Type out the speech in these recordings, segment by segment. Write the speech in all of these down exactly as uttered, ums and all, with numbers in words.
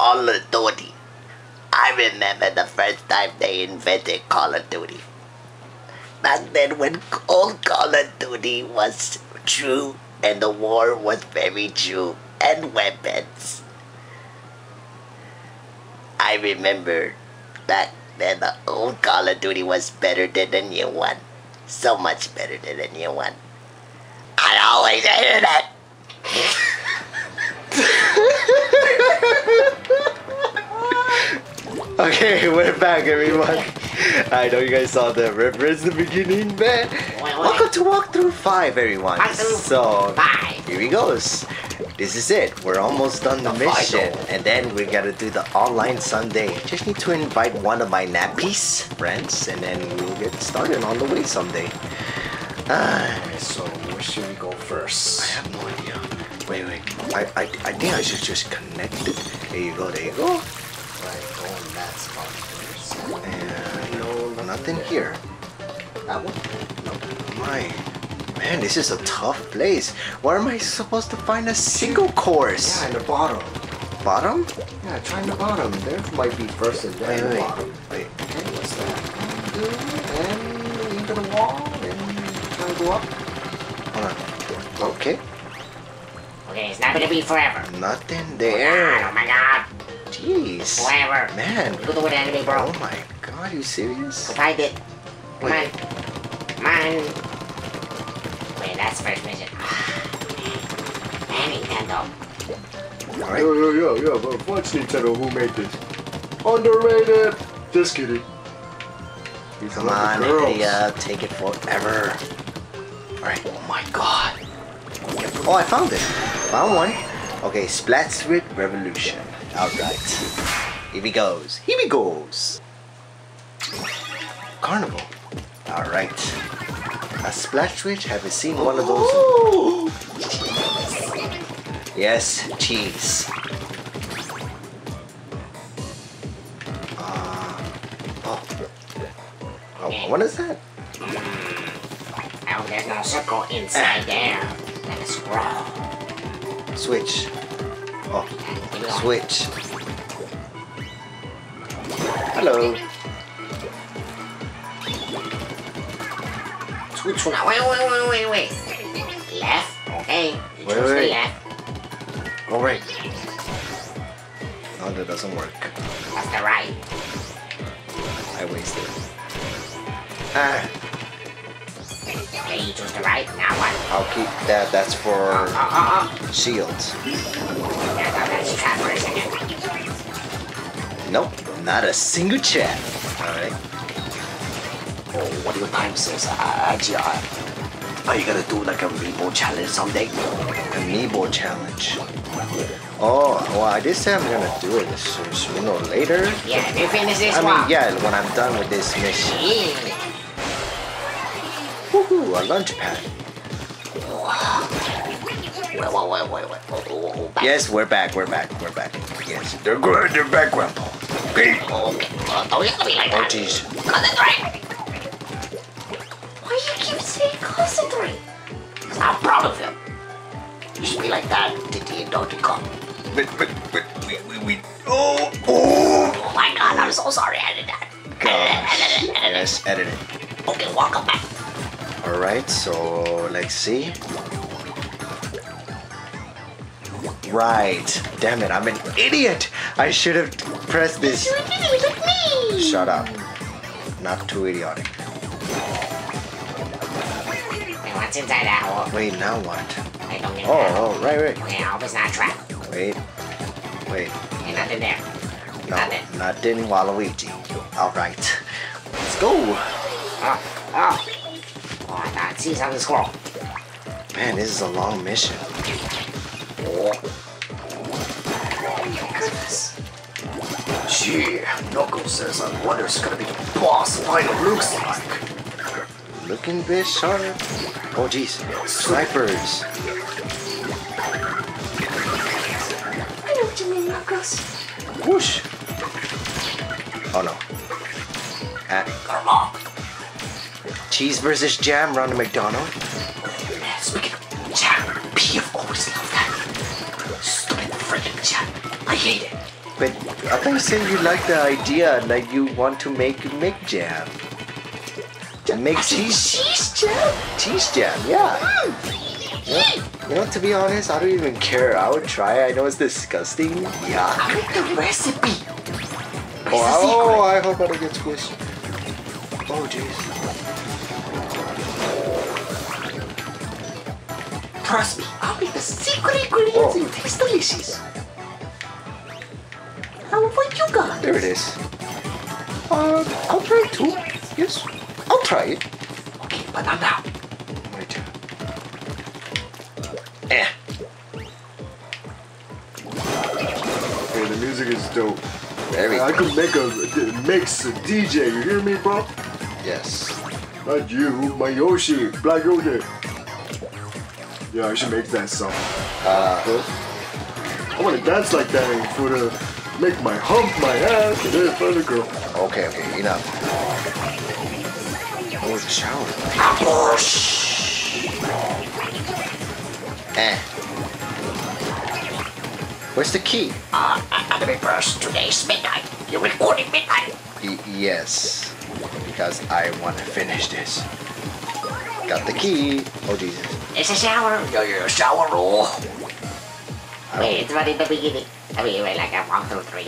Call of Duty. I remember the first time they invented Call of Duty. Back then when old Call of Duty was true and the war was very true and weapons. I remember back then the old Call of Duty was better than the new one. So much better than the new one. I always hated it. Okay, we're back, everyone. I know you guys saw the reference in the beginning, man. Welcome to Walkthrough five, everyone. So, here he goes. This is it. We're almost done the mission, and then we gotta do the online Sunday. Just need to invite one of my nappies friends, and then we'll get started on the way someday. Ah, so where should we go first? I have no idea. Wait, wait. I, I, I think I should just connect it. There you go. There you go. Right, go in that spot first. And no, nothing here. That one? No. My. Man, this is a tough place. Where am I supposed to find a single course? Yeah, in the bottom. Bottom? Yeah, try in the bottom. There might be first and then wait, the wait, bottom. Wait. Okay, what's that? And into the wall and try to go up. Hold on. Okay. Okay, it's not gonna be forever. Nothing Oh there. my god. Jeez. Forever. Man. Go to the enemy, bro. Oh my god, you serious? Go find it. Come Wait. on. Come on. Wait, that's the first mission. Man, Nintendo. Alright. Yeah, yeah, yeah, yeah, but what's Nintendo? Who made this? Underrated! Just kidding. These Come are on, the girls. India. Take it forever. Alright. Oh my god. Oh, I found it. Found one. Okay, Splat Switch Revolution. Alright. Here he goes. Here he goes. Carnival. Alright. A Splash Switch? Have you seen one of those? Yes, cheese. Uh, oh. Oh, what is that? Oh, there's no circle inside there. Like a scroll. Switch. Oh, switch. Hello. Switch now. Wait, wait, wait, wait, wait. Left. Okay. You Wait, choose the wait. left. All right. No, that doesn't work. That's the right. I wasted. Ah, Okay, you choose the right. Now what? I'll keep that. That's for Oh, oh, oh. shields. There's a that's trap for a second. Nope, not a single chat. All right. Oh, what do your time says? Uh, actually, I, are you gonna do like a Amiibo challenge someday? Amiibo challenge. Oh, well, I did say I'm gonna do it so, so, you know, later. Yeah, if you finish this I one. mean, yeah, when I'm done with this mission. Yeah. Woohoo, a lunch pad. Wait, wait, wait, wait, wait. Oh, oh, oh, back. Yes, we're back, we're back, we're back. Yes, they're good, they're back, Grandpa. Okay. Oh, okay. Oh, don't you have to be like Oh, that. jeez. Concentrate. Why you keep saying concentrate? Because I'm proud of him. You should be like that, Diddy and Donkey Kong. But, but, but, we, we, we, oh, oh. Oh my god, I'm so sorry I did that. Gosh. Edit it, edit it, edit it. Yes, edit it. Okay, welcome back. Alright, so let's see. Right. Damn it, I'm an idiot. I should have pressed this. You did it with me. Shut up. Not too idiotic. Hey, what's inside that hole? Wait, now what? Hey, don't get Oh, that. oh, right, right. Okay, I hope it's not trapped. Wait. Wait. Ain't nothing there. No, Nothing. nothing Waluigi. Alright. Let's go. Oh, oh. Oh, I thought I see something squirrel. Man, this is a long mission. Oh. Gee, Knuckles says I wonder it's gonna be the boss fight it looks like. Looking a bit sharp. Oh, jeez. Snipers. I know what you mean, Knuckles. Whoosh. Oh, no. Ah. Come on. Cheese versus jam, Ronald McDonald. Speaking of jam, P F always loved that. Stupid freaking jam. I hate it. But I thought you said you like the idea, like you want to make make jam. Make cheese Cheese jam? cheese jam, yeah. Yeah. You know, to be honest, I don't even care. I would try. I know it's disgusting. Yeah. I like the recipe. Oh, oh, I hope I don't get squished. Oh, jeez. Trust me, I'll be the secret ingredients Oh. and it tastes delicious. How about you guys? There it is. Uh, I'll try it too. Yes, I'll try it. Okay, but not now. Wait. Eh. Hey, the music is dope. Very I good. could make a, a mix a D J. You hear me, bro? Yes. Not you, my Yoshi, Black Yoshi. Yeah, I should make that song. Uh, I want to dance like that for the make my hump my ass and then for the girl. okay, okay, enough. Oh, the shower. Eh. Where's the key? Uh, Anime Burst, today's midnight. You're recording midnight. Y- yes. Because I want to finish this. Got the key. Oh, Jesus. It's a shower. Yo, yo, shower roll. I Wait, don't... it's right in the beginning. I mean, wait, like a one, two, three.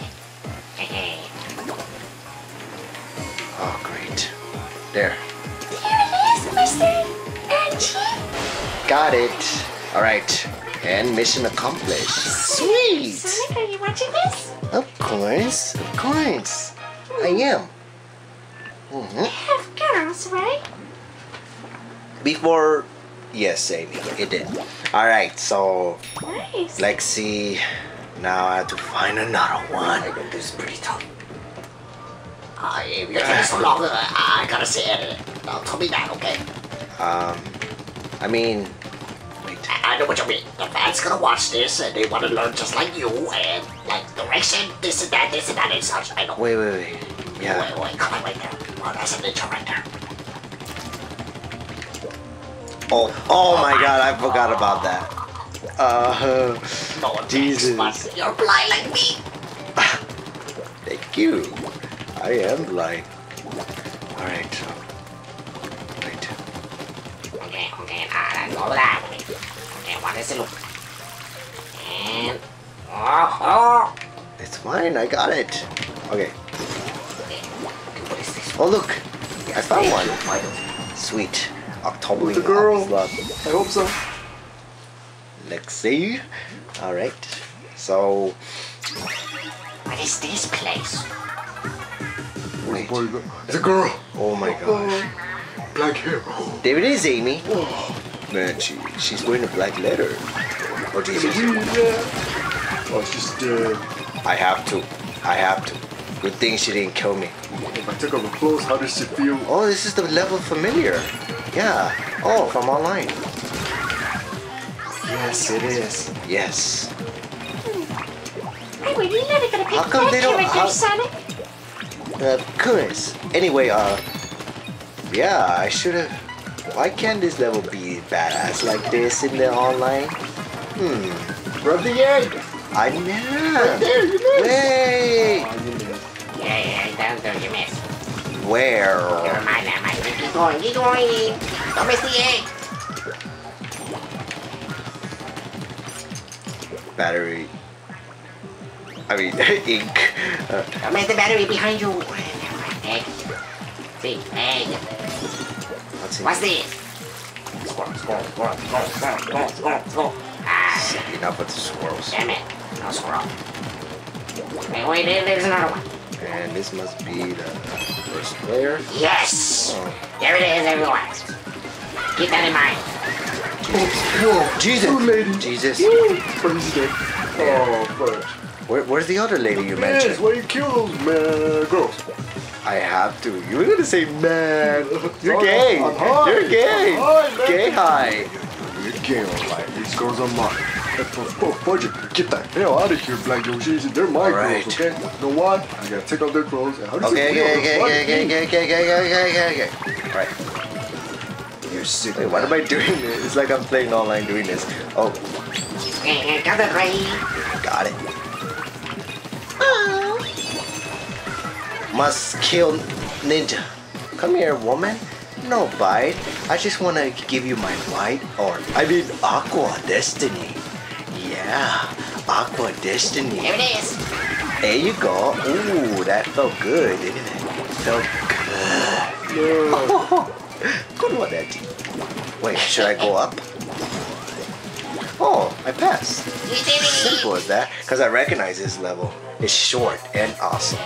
Oh, great. There. Here it is, Mister Angie. Got it. All right. And mission accomplished. Sweet. Sonic, are you watching this? Of course. Of course. I am. Mm-hmm. Have girls, right? Before... Yes, Amy. It did. All right. So, Nice. let's see. Now I have to find another one. I think this is pretty tough. Uh, if you're taking so long, uh, I gotta say it. Now, tell me that, okay? Um, I mean... Wait. I I know what you mean. The fans gonna watch this and they wanna learn just like you and like direction, this and that, this and that and such. I know. Wait, wait, wait. Yeah. Wait, wait, come on right there. Oh, that's a ninja right there. Oh, oh my God! I forgot about that. Uh, No one Jesus. thinks, but you're blind like me. thank you. I am blind. All right. So, wait. Okay, okay, ah, go that way. Okay, what does it look? And oh, oh. It's fine. I got it. Okay. Okay, what is this? Oh look! I found Thank one. you, Michael. Sweet. October. With the girl. Slot. I hope so. Let's see. All right. So What is this place? wait. Boy, it's a girl. Oh my gosh. Black hair. Oh, There it is, Amy. Man, she she's wearing a black letter. Oh Jesus. yeah. Oh, it's just uh, I have to. I have to. Good thing she didn't kill me. if I took off her clothes, how does she feel? Oh, this is the level familiar. Yeah. Oh, from online. Yes, it is. Yes. Hey, were you never gonna pick How come that they don't- character, how- Sonic? Of course. Anyway, uh, yeah, I should have. Why can't this level be badass like this in the online? Hmm. Rub the egg. I know. There, you missed. Wait. Oh, you missed. Yeah, yeah, don't do you miss. Where? Never mind, never mind. Keep going, keep going. Don't miss the egg. Battery. I mean, ink. Uh, Don't miss the battery behind you. Egg. See, egg. what's in What's this? Squirrel, squirrel, squirrel, squirrel, squirrel, squirrel, squirrel, squirrel. Ah, Enough with the squirrels. damn it. No squirrel. Wait, wait, there- there's another one. And this must be the first player. Yes! Oh. There it is, everyone. Keep that in mind. Whoa, Jesus. Two lady. Jesus. Crazy day. Oh, but Where, where's the other lady you yes, mentioned? why you kill those man, girls? I have to. You were gonna say man. You're Sorry, gay. I'm high. You're gay. I'm high, man. Gay high. You're gay, alright. These girls are mine. And for, for, for you, get the hell out of here, Black Yoshi. They're my Alright. girls, okay? You know what? I gotta take off their clothes. And how does Okay, it feel? okay, okay, What? okay, okay, okay, okay, okay, okay, okay, okay. Alright. You're sick. Wait, what am I doing? It's like I'm playing online doing this. Oh, Okay, got it ready. got it. Oh. Must kill ninja. Come here, woman. No bite. I just want to give you my white, or I mean aqua destiny. Yeah, aqua destiny. Here it is. There you go. Ooh, that felt good, didn't it? Felt good. Oh, good one, Eddie. Wait, should I go up? Oh, I passed. You did it. Simple as that. Because I recognize this level. It's short and awesome.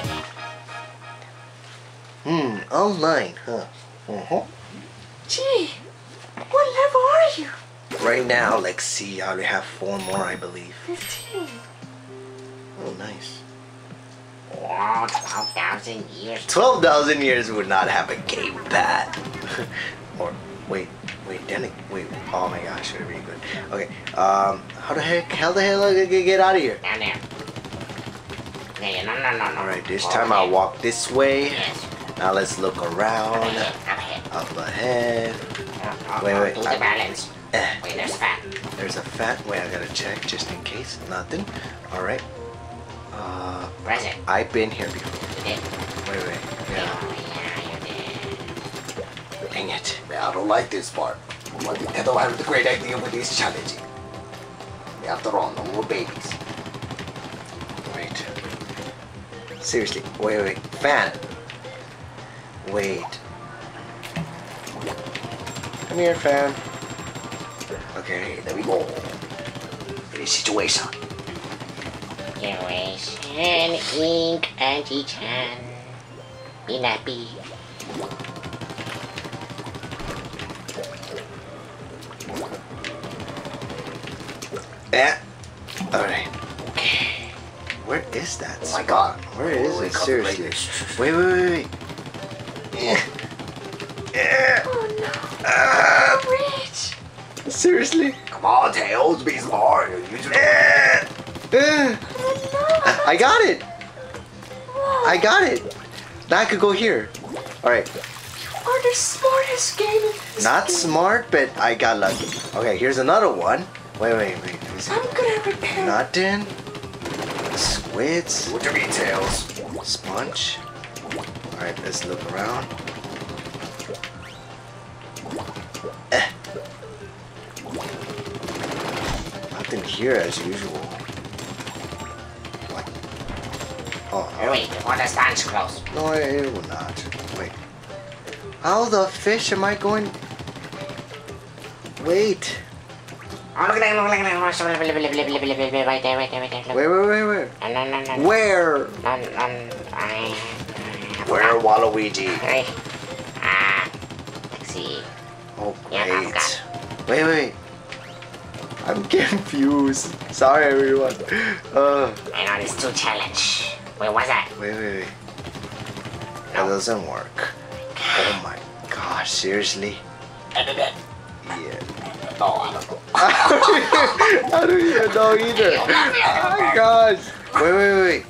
Hmm, online, huh? Uh-huh. Gee, what level are you? Right now, let's see. I only have four more, I believe. Fifteen. Oh, nice. Oh, twelve thousand years. twelve thousand years would not have a gamepad. Or, wait, wait, then it, wait, oh my gosh, it'd be good. Okay, um, how the heck, how the hell did I get out of here? Down there. Yeah, no, no, no, no. Alright, this Go time ahead. I'll walk this way. Yes. Now let's look around. Up ahead, up ahead. Up ahead. Uh, uh, Wait, uh, wait, Do I- the balance. Eh. Wait, there's fat. There's a fat, wait, I gotta check just in case. Nothing. Alright. Uh, Press it. I've been here before. You did. Wait, wait, yeah. Oh, yeah, you did. Dang it. Man, I don't like this part. But Nintendo had the great idea with this challenge. After all, no more babies. Wait. Seriously, wait, wait. Fan. Wait. Come here, fan. Okay, There we go. This situation. Generation Ink Anti-Chan. Be nappy. Eh. Alright. Okay. Where is that? Oh my god. Where is Holy it? cow, Seriously. like- Wait, wait, wait, wait. Eh. Eh. Oh no. Ah. Rich. Seriously? Come on, Tails, be smart. You should... Eh. Eh. Oh I got it. no. I got it. Now I could go here. Alright. You are the smartest game in this Not game. smart, but I got lucky. Okay, here's another one. Wait, wait, wait. Is it I'm good at repair. nothing? Squids? What do you mean, Tails? Sponge? Alright, let's look around. Eh. Nothing here as usual. What? Oh, Hurry, before the sun's close. no, it will not. Wait. How the fish am I going? Wait. Oh, look at that, look at that, look at that. Right there, right there, right there. Look. Wait, wait, wait, wait. No, no, no, no. Where? No, no, I... Where, Waluigi? Hurry. Ah, let's see. Oh, Yeah, I great. forgot. Wait, wait. I'm confused. Sorry, everyone. Uh, I know this two challenge. Wait, what's that? wait, wait, wait. That doesn't work. Oh my gosh, seriously? Yeah. No, I don't know. I don't even know either. Oh my gosh. Wait, wait, wait.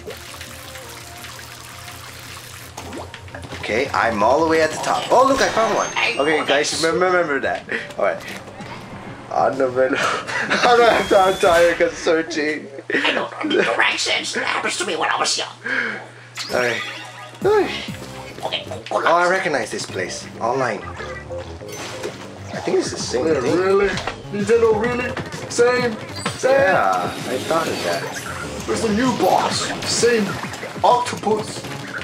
Okay, I'm all the way at the top. Oh, look, I found one. Okay, guys, remember, remember that. Alright. On the middle. I don't have to, I'm tired because searching. I don't know the directions. That happens to me when I was young. Alright. Okay, good Oh, I luck. recognize this place. Online. I think it's the same Yeah, thing. really? Nintendo, really? Same? Same? Yeah, I thought of that. There's a new boss. Same octopus.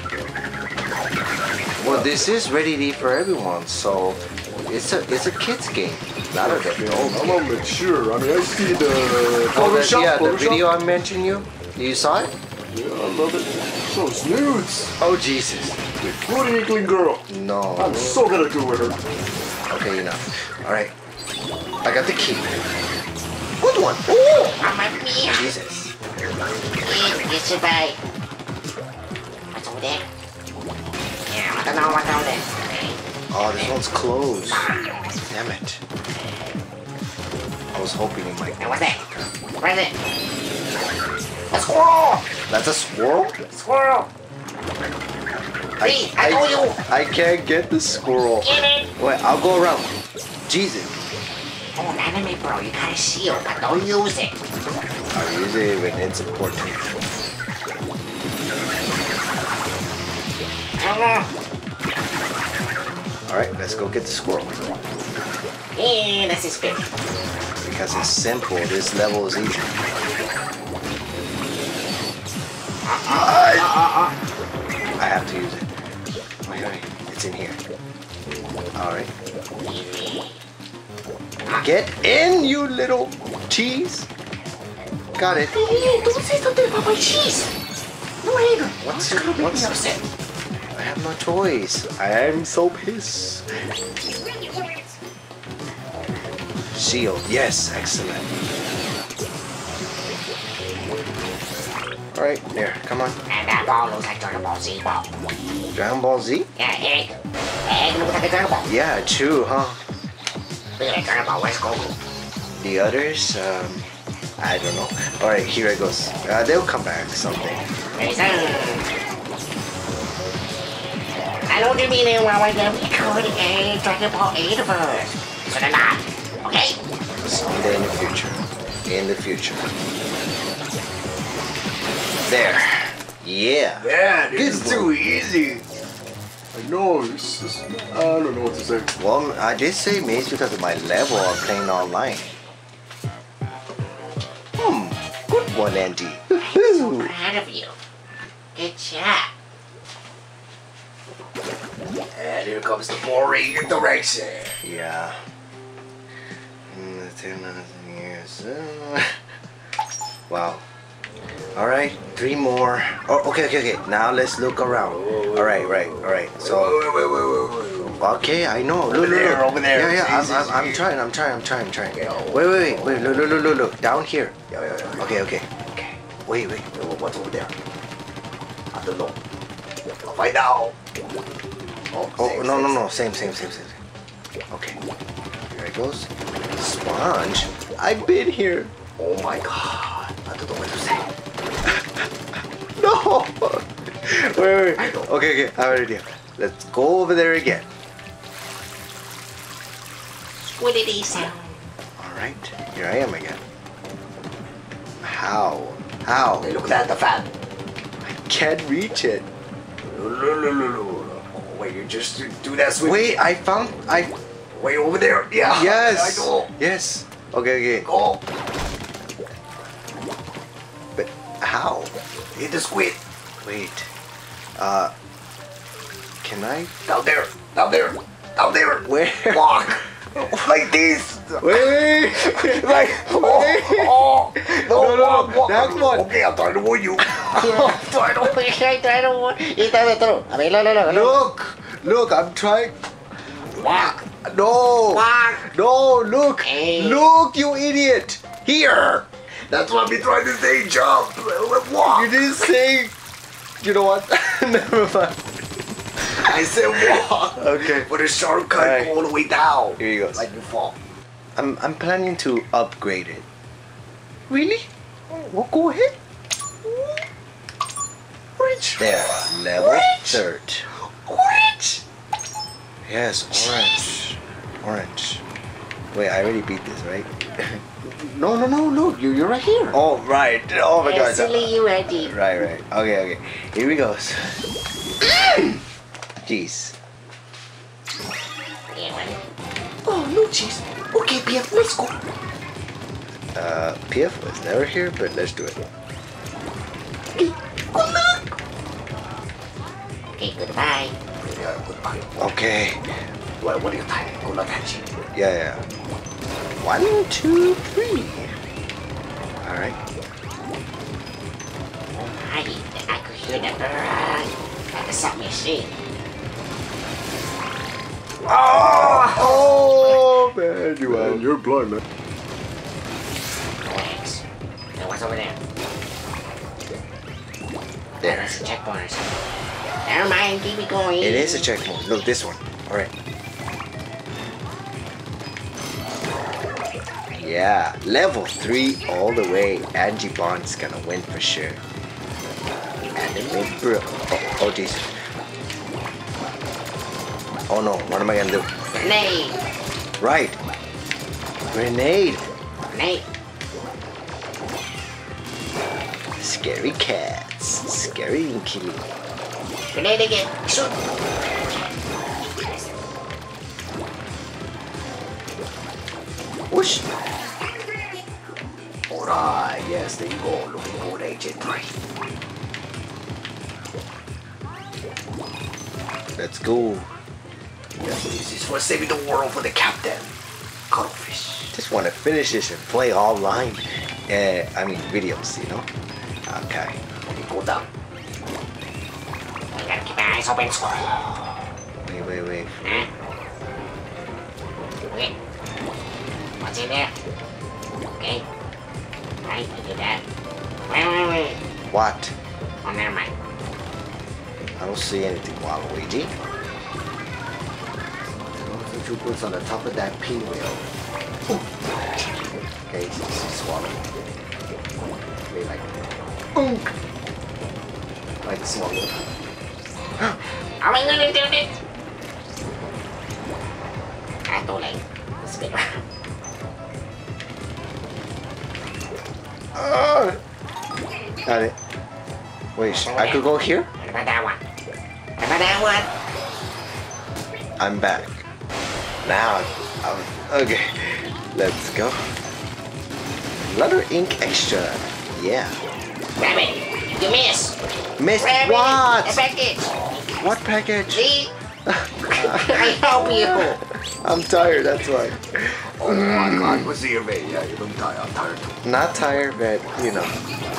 Well, this is ready for everyone, so it's a it's a kids game, not a Yeah, adult I'm game. not mature. I mean, I see the Oh, the, Photoshop. yeah, the Photoshop. video I mentioned you. You saw it? Yeah, I love it. So nudes. Oh Jesus! Fruity Inkling girl. No. I'm so gonna do with her. Okay, enough. All right, I got the key. Good one. Oh, Mamma mia. Jesus. It's goodbye. What's over there? Yeah, I don't know what's over there. Okay. Oh, this one's closed. Damn it. I was hoping it might. And what's that? What is it? A squirrel! That's a squirrel? Squirrel! See, I told you! I can't get the squirrel. Get it! Wait, I'll go around. Jesus. Oh, anime bro, you got a shield, but don't use it. I'll use it when it's important. Alright, let's go get the squirrel. Yeah, that's his spin. Because it's simple, this level is easy. I have to use it. Wait, wait, it's in here. Alright. Get in, you little cheese. Got it. Hey, don't say something about my cheese. No hater. What's It's gonna make what's me upset. I have no choice. I am so pissed. Shield, yes, excellent. Alright, there, come on. And that ball looks like Dragon Ball Z ball. Dragon Ball Z? Yeah, egg. Egg looks like a Dragon Ball. Yeah, true, huh? Look at that Dragon Ball. Where's Goku? The others, um, I don't know. Alright, here it goes. Uh, they'll come back someday. Reason. I know what you mean in one way that we could a Dragon Ball Adaverse. So they're not. Okay? Someday in the future. In the future. There. Yeah. Yeah, It's too easy. I know, it's just, I don't know what to say. Well, I did say maybe because of my level of playing online. Hmm. Good one, Andy. Woohoo. Proud of you. Good job. And here comes the boring direction. Yeah. Mm, ten minutes years. Wow. All right, three more. Oh, okay, okay, okay. Now let's look around. All right, right, all right. So, Wait, wait, wait, wait, wait. okay, I know. Look, Over look, there, look. over there. Yeah, yeah. I'm, See, I'm, see, I'm see. trying. I'm trying. I'm trying. I'm trying. Okay, oh. Wait, wait, wait, wait. Look, look, look, look, look. Down here. Yeah, yeah, yeah. Okay, okay, okay. Wait, wait. What's over there? I don't know. I'll find out. Oh, Oh, same, no, same, no, no. same. Same, same, same, same. Okay. Here it goes. Sponge. I've been here. Oh my god. I don't know what to say. No. Wait, wait. I know. Okay, okay. I have an idea. Let's go over there again. Squiddity sound. All right. Here I am again. How? How? Hey, look at the fan. Can't reach it. Oh, wait, you just do, do that swing. Wait, I found. I. Wait, over there. Yeah. Yes. I know. Yes. Okay, okay. Go. But how? Hit the squid. Wait. Uh. Can I? Down there. Down there. Down there. Where? Walk. Like this. Wait. Like. Oh, oh. No, no, no. walk, walk. Next one. Okay, I'm trying to warn you. I'm trying to. I don't want. Ito, ito. I mean, look, look, look. Look. Look. I'm trying. Walk. No. Walk. No. Look. Hey. Look, you idiot. Here. That's what we trying to say. Jump. Walk. You didn't say. You know what? Never mind. I said walk. Okay. But a shortcut Alright. all the way down. Here he goes. Like you fall. I'm I'm planning to upgrade it. Really? Well, go ahead. Rich. There, level Rich. third. Rich. Yes, orange. Orange. Wait, I already beat this, right? No, no, no, no. You're, you're right here. Oh, right. Oh my Yeah, god. silly you, Eddie. Right, right. Okay, okay. Here we go. Jeez. Yeah, well, Oh, no cheese. Okay, P F, let's go. Uh, P F was never here, but let's do it. Okay, good luck. okay, goodbye. Yeah, goodbye. Okay. What, what are you typing? Good luck, Angie. Yeah, yeah. One, two, three. All right. I, I could hear the bird. That's something you see. Oh, man, you Man, you're blind, man. Thanks. And what's over there? There. That's a checkpoint or something. Never mind, keep it going. It is a checkpoint. Look, this one. All right. Yeah, level three all the way. Angie Bond's gonna win for sure. Anime bro. Oh, oh jeez. Oh no, what am I gonna do? Grenade. Right. Grenade. Grenade. Scary cats. Scary and killing. Grenade again. Shoot. Whoosh. Alright, yes, there you go. Looking good, Agent three. Let's go. Yes, this is for saving the world for the captain. Cuttlefish. Just want to finish this and play online. Uh, I mean videos, you know. Okay. Okay, go down. I gotta keep my eyes open. Wait, wait, wait. Huh? Wait. What's in there? Okay. Right, I did that. Wait, wait, wait. What? Oh, never mind. I don't see anything, Waluigi. Two puts on the top of that pinwheel. Okay, so swallow. Maybe like, unk. Like swallow. Are we gonna do this? Ah, too late. Let's get around. Uh, got it. Wait, sh- I could go here? What about that one? What about that one? I'm back. Now, I'm, okay. Let's go. Letter ink extra. Yeah. Grab it. You miss. Miss Grab it. what? The package. What package? See? I help you. I'm tired, that's why. Oh my god, what's your mate? Yeah, you don't die. I'm tired too. Not tired, but you know.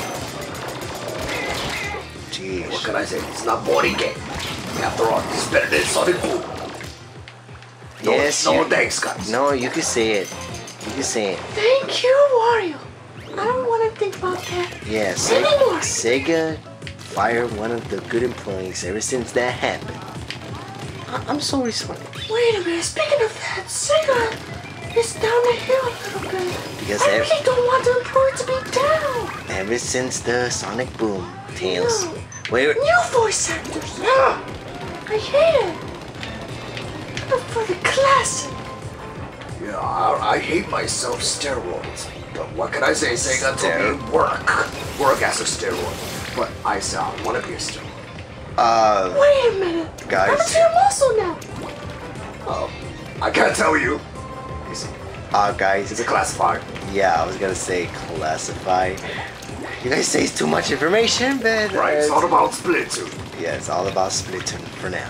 What Jeez. can I say? It's not boring game. After all, it's better than Sonic Boom. No, Yes, no you- thanks, guys. No, you can say it. You can say it. Thank you, Wario. I don't want to think about that. Yeah, Se- Anymore. Sega fired one of the good employees ever since that happened. I- I'm sorry, Sonic. Wait a minute. Speaking of that, Sega is down the hill a little bit. Because I ev- really don't want the employee to be down. Ever since the Sonic Boom Tails. No. Wait, wait. New voice actors. Yeah. I hate it. But for the classic. Yeah, I, I hate myself steroids. But what can I say? Sega told me work. Work as a steroid. But I say I want to be a steroid. Uh, Wait a minute. Guys. I'm your muscle now. Um, I can't tell you. It's, uh, guys. it's a classifier. Yeah, I was gonna say classify. You guys say it's too much information, but Right, uh, it's all about Splatoon. yeah, it's all about Splatoon for now.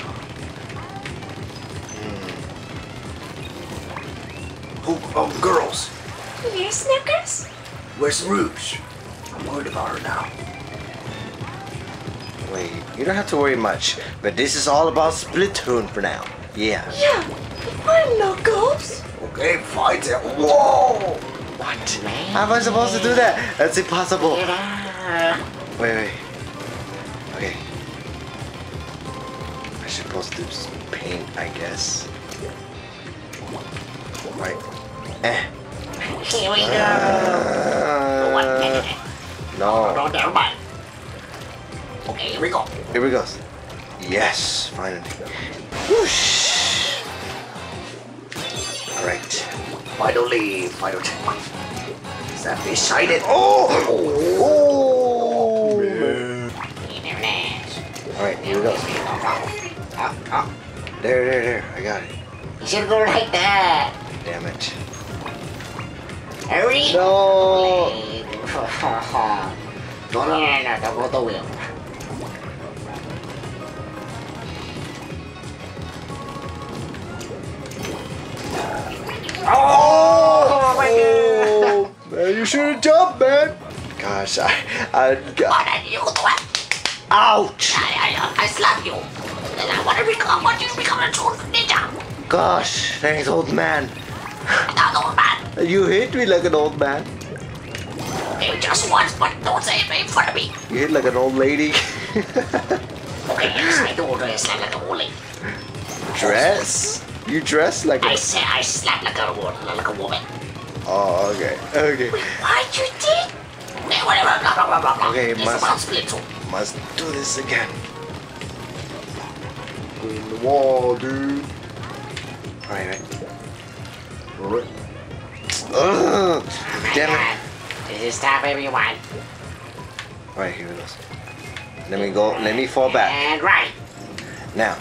Who, um, girls, Yes, Snickers? where's Rouge? I'm worried about her now. Wait, you don't have to worry much, but this is all about Splatoon for now. Yeah. Yeah. We're Knuckles. Okay, fight it. Whoa! What? How am I supposed to do that? That's impossible. Uh, Wait, wait. Okay. I should supposed to do some paint, I guess. Right. Eh. Here we go. Uh, no. No, never mind. Okay, here we go. Here we go. Yes, finally. Whoosh. Alright. Finally, final checkpoint. Is that fish shining? Oh! Oh! There it is. Alright, here we go. Up, up. There, there, there. I got it. You should go like that. Damn it. Hurry. No! No, no, no, no, don't go the wheel. Oh, my God. Oh, man, you should have jumped, man. Gosh, I, I, What did you do? ouch. I, I, I slapped you. And I want to become, I want you to become a true ninja. Gosh, thanks, old man. Not old man. You hit me like an old man. Okay, just once, but don't say it in front of me. You hit like an old lady. Okay, yes, I do dress like a old lady. Dress? You dress like I a... say I slap like a woman, like a woman. Oh, okay, okay. What you did? Okay, whatever, blah, blah, blah, blah, blah. Okay, It's must- about Splatoon. Must do this again. In the wall, dude. Alright, right. Alright. Ugh, Oh my damn it. God. This is stop everyone. Alright, here it goes. Let me go, let me fall back. And right. Now.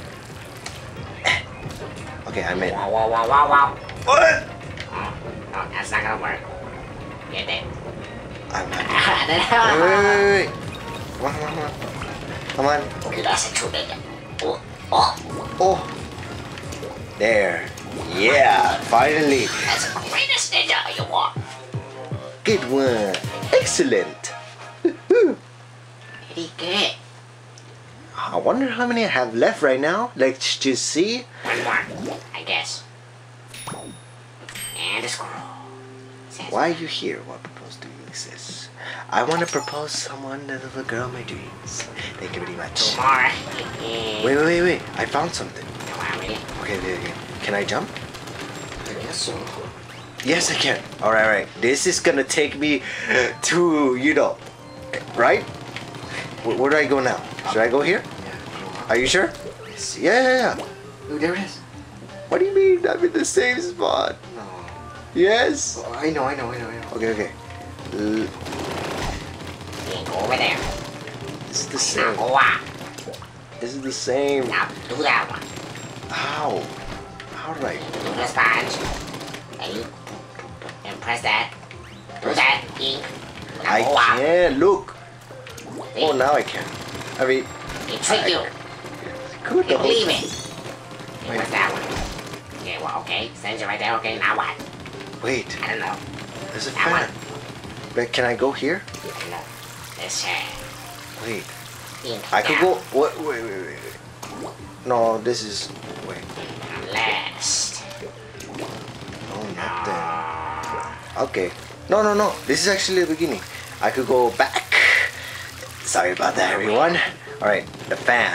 Okay, I'm in. Wow, wow, wow, wow, wow. What? Oh, no, that's not gonna work. Get it. I'm not. Wait, wait, wait, wait. Come on, come on, come on. Okay, that's a true ninja. Oh, oh, Oh. There. Yeah, finally. that's the greatest ninja you want. Good one. Excellent. Pretty good. I wonder how many I have left right now. Let's just see. One more, I guess. And a squirrel. Says, Why are you here? What proposal do you exist? I want to propose someone to the girl of my dreams. Thank you very much. Tomorrow. Wait, wait, wait, wait. I found something. Wow, really? Okay, okay, okay. Can I jump? I guess so. Yes, I can. All right, all right. This is gonna take me to, you know, right? Where, where do I go now? Should I go here? Yeah. Are you sure? Yeah, yeah, yeah. Oh, there it is. What do you mean? I'm in the same spot. No. Yes. Oh, I know, I know, I know, I know. Okay, okay. L Yeah, go over there. This is the Now same. go up. This is the same. Now do that one. How? How do I? Do the sponge. And you and press that. Do that. Ink. Now I go up. can. Look. See? Oh, now I can. I mean, It tricked you. good. You though. believe it. And what's that one? Okay, well, okay. Sends you right there. Okay, now what? Wait. I don't know. There's a That fan. one. But can I go here? I don't know. This uh, Wait. ink. I could down. go. What? Wait, wait, wait, wait. No, this is. Wait. Last. No, nothing. Okay. No, no, no. This is actually the beginning. I could go back. Sorry about that, everyone. All right, the fan.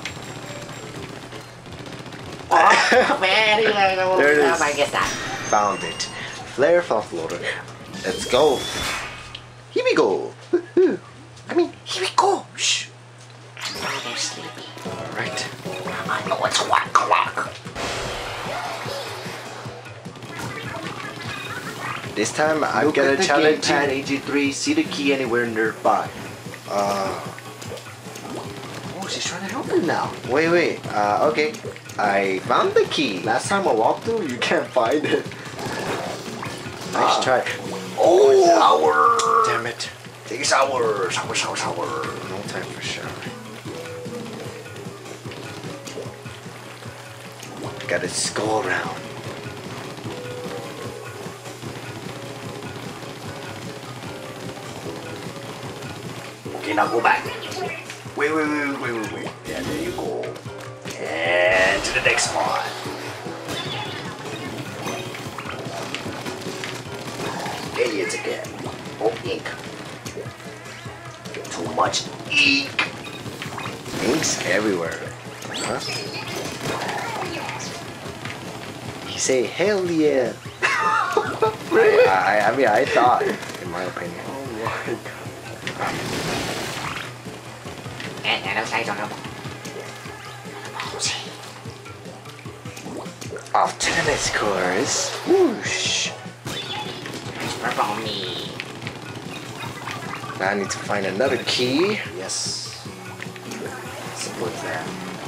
Oh, man. There it is. I guess that. Found it. Flare fluff loader. Let's go. Here we go. I mean, here we go. Shh. Oh, they're sleepy. All right. I know it's one o'clock. This time I'm Look gonna at the challenge gamepad, A G three. See the key anywhere nearby. Uh. Oh, she's trying to help him now. Wait, wait. Uh, okay. I found the key. Last time I walked through, you can't find it. Nice Ah. try. Oh, shower. Damn it. Take a shower. Shower, shower, shower. No time for shower. Gotta just go around. Okay, now go back. Wait, wait, wait, wait, wait, wait. Yeah, there you go. And to the next spot. Idiots again. Oh, ink. Too much ink. Ink's everywhere. Huh? He say, hell yeah. I, I mean, I thought, in my opinion. Oh my god. And that looks like I don't know. Off to the next course. Whoosh. Purple me. Now I need to find another key. Yes. Simple as that.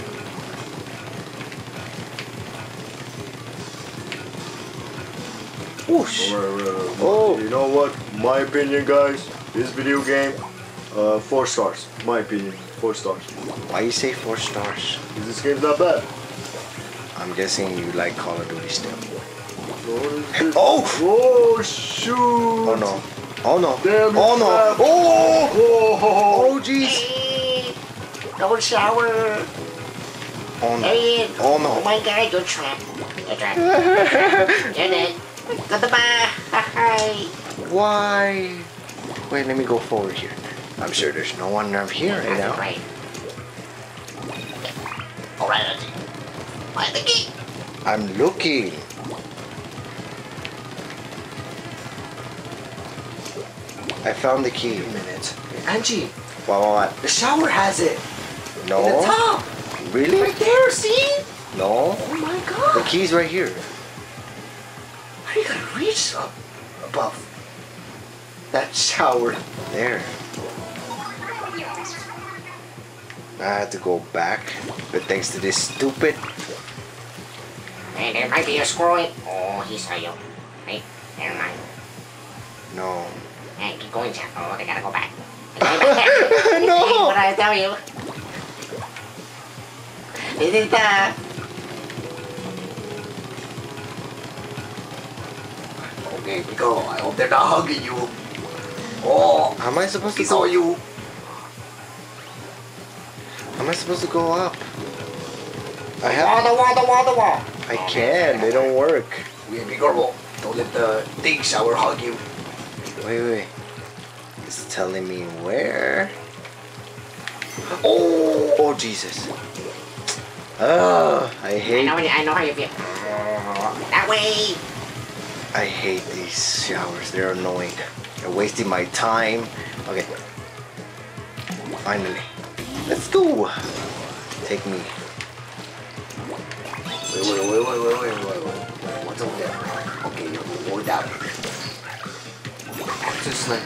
Whoosh. Oh, you know what? My opinion, guys, this video game, uh, four stars. My opinion, four stars. Why you say four stars? Because this game's not bad. I'm guessing you like Call of Duty still. Oh! Oh! Oh shoot! Oh no. Oh no. Damn, Oh no. crap. Oh! Oh! Oh jeez. Hey, don't shower. Oh no. Hey, Oh no. oh my god, you're trapped. You're trapped. You're dead. Goodbye. Hi. Why? Wait, let me go forward here. I'm sure there's no one up here right now. Right. Alright, Auntie. Find the key. I'm looking. I found the key. Wait a minute. Angie, What, what, what? the shower has it. No. In the top. Really? Right there, see? No. Oh my The god. key's right here. How are you gonna reach up above that shower? There. I had to go back, but thanks to this stupid. Hey, there might be a squirrel. In. Oh, he saw you. Hey, never mind. No. Hey, keep going, Jack. Oh, they gotta go back. They gotta go back. No. What did I tell you? This is the. Okay, Pico, I hope they're not hugging you. Oh, How am I supposed to he saw go? you. How am I supposed to go up? I Wall, have. the wall, the wall, the wall. I can. They don't work. Wait, Pico, don't let the thing shower hug you. Wait, wait. It's telling me where. Oh, Oh Jesus. Oh, I I hate. know, I know how you feel. Oh, that way. I hate these showers. They're annoying. They're wasting my time. Okay. Finally. Let's go. Take me. wait, wait, wait, wait, wait, wait, wait, wait. What's over there? Okay, you're going down. Just like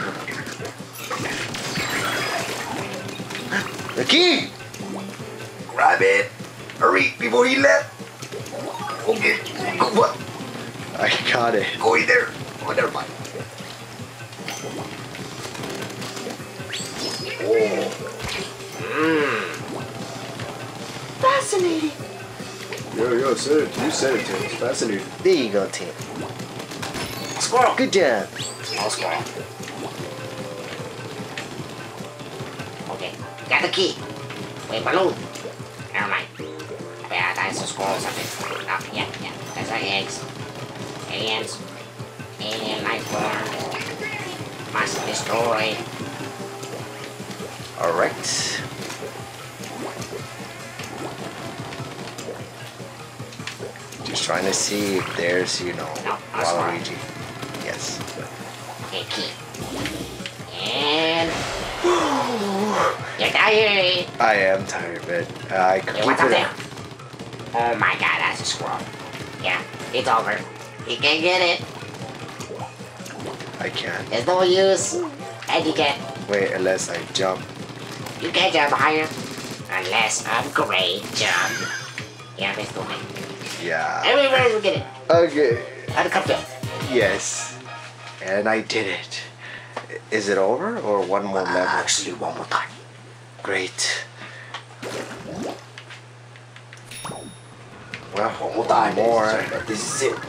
the key. Grab it. Hurry before he left. Okay, go, what? I got it. Go in there. Oh, never mind. Oh. Fascinating. Yo, yo, said it. You said it, Tim. It's fascinating. There you go, Tim. Squirrel. Good job. Oh, squirrel. Okay, got the key. Wait, balloon. Never mind. Yeah, that's a squirrel or something. Oh, yeah, yeah. That's our eggs. Aliens. Alien life form. Must destroy. Alright. Just trying to see if there's, you know, No, that's fine. Waluigi. Yes. Okay, key. And. You're tired. I am tired, but I could Hey, keep what's up it there? up. Oh my god, that's a squirrel. Yeah, it's over. He can't get it. I can't. There's no use. And you can't. Wait, unless I jump. You can't jump higher. Unless I'm great jump. Yeah, let's do it. Yeah. Everywhere we get it. Okay. I'll come here. Yes. And I did it. Is it over or one more level? Actually, one more time. Great. Well, One more time. More. This is it.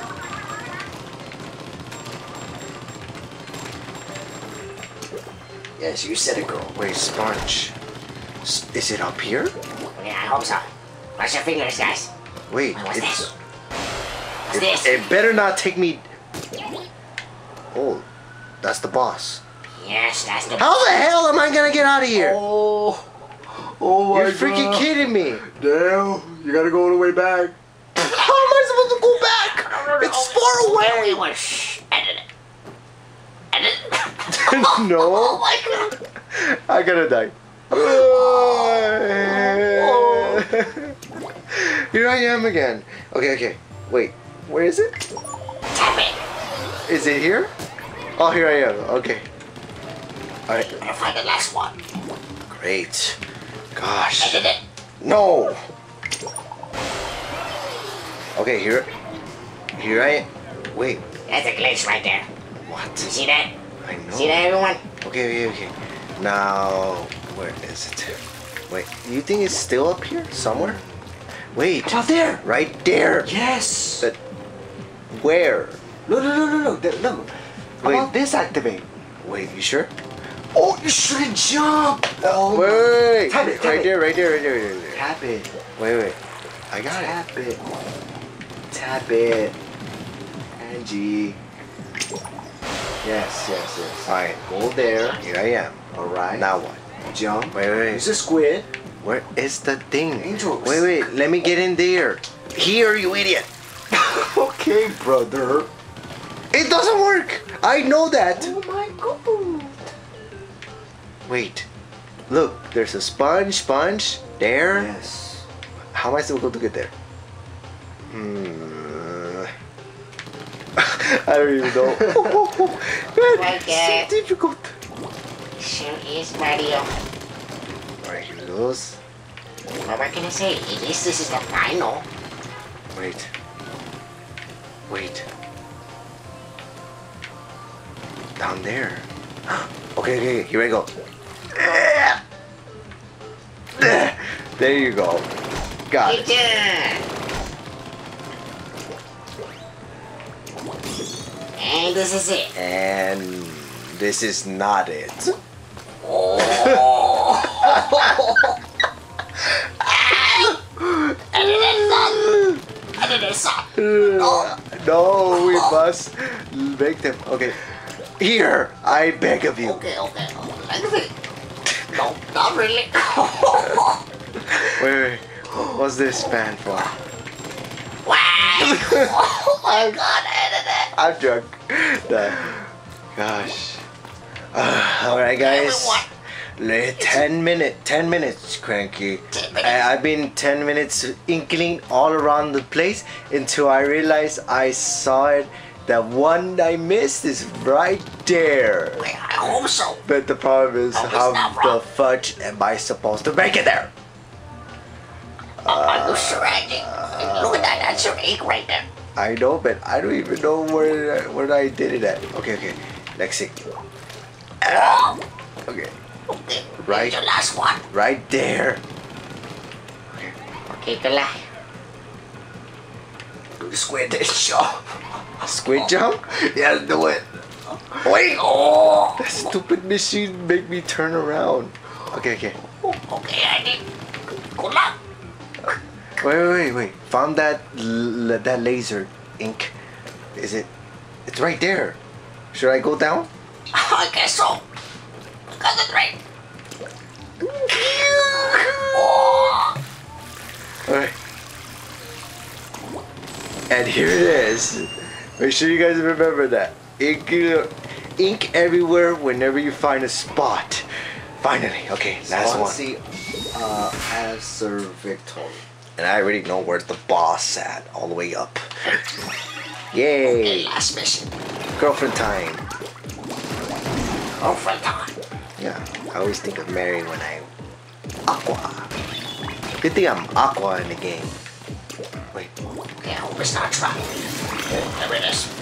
Yes, you said it, girl. Wait, sponge. S- Is it up here? Yeah, I hope so. Watch your fingers, guys. Wait, What's it's, this? What's it, this? it better not take me. Oh, that's the boss. Yes, that's the. How the hell am I gonna get out of here? Oh, oh my You're freaking God. kidding me. Damn, you gotta go all the way back. How am I supposed to go back? It's far Wait, away. wait, wait. Shh. Edit it. Edit it. No, Oh my god. I gotta die. Here I am again. Okay, okay. Wait, where is it? Tap it. Is it here? Oh, here I am. Okay. Alright. Better find the last one. Great. Gosh. Edit it. No. Okay, here. Here I. Wait. That's a glitch right there. What? You see that? I know. See that, everyone? Okay, okay, okay. Now, where is it? Wait, you think it's still up here somewhere? Wait. Out there. Right there. Yes. But where? Look, look, look, look, look. Look. How Wait. about this activate? Wait, you sure? Oh, you shouldn't jump. Oh, Wait. Tap it, tap right it. there, right there, right there, right there. Tap it. Wait, wait. I got it. Tap it. Tap it. Angie. Yes, yes, yes. Alright, Go there. here I am. Alright. Now what? Jump. Wait, wait, Use wait. a squid. Where is the thing? Angels. Wait, wait. Let me get in there. Here, you idiot. Okay, brother. It doesn't work. I know that. Oh my god. Wait. Look, there's a sponge, sponge. There. Yes. How am I supposed to get there? Hmm. I don't even know. Man, Right it's there. so difficult. Sure is radio. Alright, here it goes. Well, what can I say? At least this is the final. Wait. Wait. Down there. Okay, okay, here I go. There you go. Got it. Yeah. And this is it. And this is not it. No, we must make them. Okay. Here, I beg of you. Okay, okay. okay. No, not really. Wait, wait. What's this fan for? Wow. Oh my god, edited. I'm drunk. Nah. Gosh. Uh, Alright, guys. Le- ten minutes. Ten minutes, Cranky. Ten minutes. I- I've been ten minutes inkling all around the place until I realized I saw it. That one I missed is right there. Wait, I hope so. But the problem is, Oh, it's how not the wrong. fudge am I supposed to make it there? Are you sure I did? Look at that, that's your egg right there. I know, but I don't even know where where I did it at. Okay, okay. Let's see. Oh, Okay, okay. Right. Here's your last one. right there. Okay. Okay, good luck. Do the squid dance show. Squid jump? Yeah, do it. Wait! Oh, That stupid machine made me turn around. Okay, okay. okay, I did. Good luck. Wait, wait, wait, wait. Found that l- that laser ink. Is it? It's right there. Should I go down? I guess so. Concentrate. Oh, Alright. And here it is. Make sure you guys remember that. Ink, ink everywhere whenever you find a spot. Finally. Okay, last one. Swansea, uh, answer Victor. And I already know where's the boss at. All the way up. okay, Yay. last mission. Girlfriend time. Oh, for time. Yeah, I always think of Mary when I... Aqua. Good thing I'm Aqua in the game. Wait. Okay, I hope it's not trap. There it is.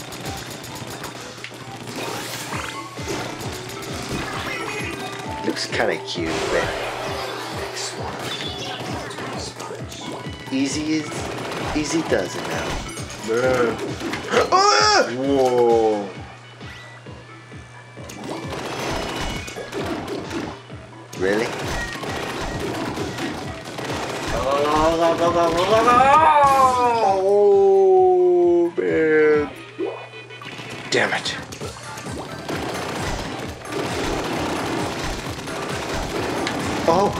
Looks kind of cute, but... Next one. Easy is... Easy does it now. Man. Ah! Whoa. Really? Oh, man. Damn it. Oh.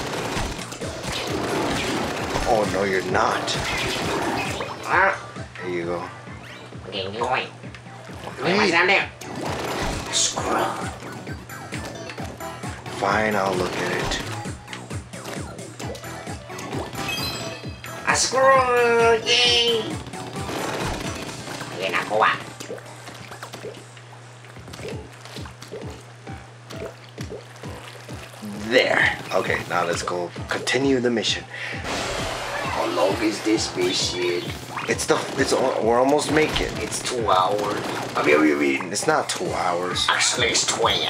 Oh, no, you're not. Ah, There you go. okay, we're going. Wait, what's down there? Screw. Fine, I'll look at it. A screw! Yay! Okay, nakuha. There. Okay, now let's go continue the mission. How long is this mission? It's the. It's. al- We're almost making. It's two hours. I mean, I mean, It's not two hours. Actually, it's twelve.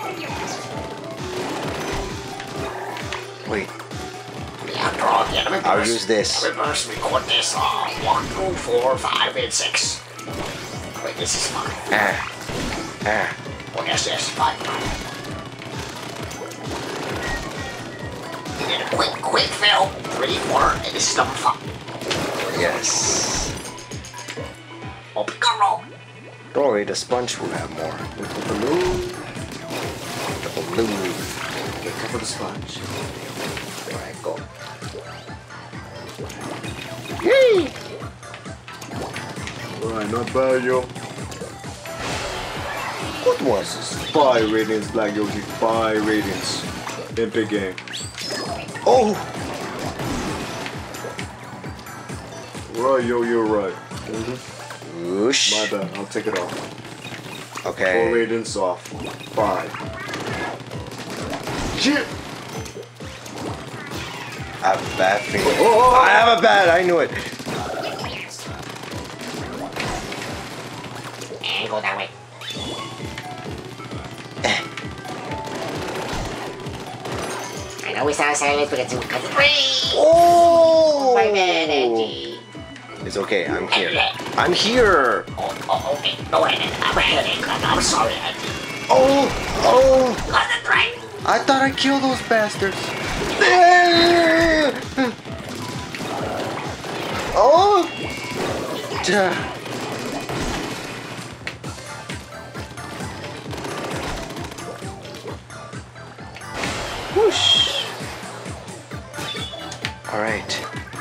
Wait. After all, yeah, let me I'll reverse- use this. Reverse record this. Uh, one, two, four, five, and six. Wait, this is five. Ah. Ah. Oh, yes, yes, five, five. You get a quick, quick fill. Three, four, and this is number five. Yes. Oh, piccolo. Don't worry, the sponge will have more. With the balloon. The balloon. okay, cover the sponge. Alright, go. Yay! Alright, not bad, yo. Good one. Five ratings, Black Yoshi. Five ratings. In big game. Oh! Right, yo, you're right. Whoosh. My bad, I'll take it off. Four Okay. ratings off. Five. Shit! have a bad feeling. Oh, oh, oh. I have a bad. I knew it. And go that way. I know we sound silent, but it's because it's free. Oh! My bad, Angie. It's okay. I'm here. I'm here. Oh, oh, okay. Go ahead. I'm ahead. I'm sorry, Angie. Oh! Oh! Concentrate. I thought I killed those bastards. Oh! Duh. Whoosh. All right.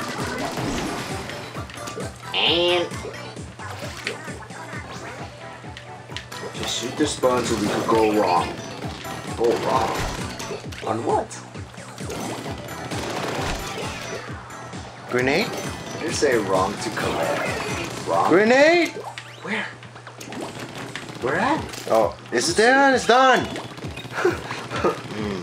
And Just shoot the spawn so we could go wrong. Go wrong? On what? Grenade? You say wrong to command. Wrong? Grenade! Where? Where at? Oh, it's done. It's done. Mm.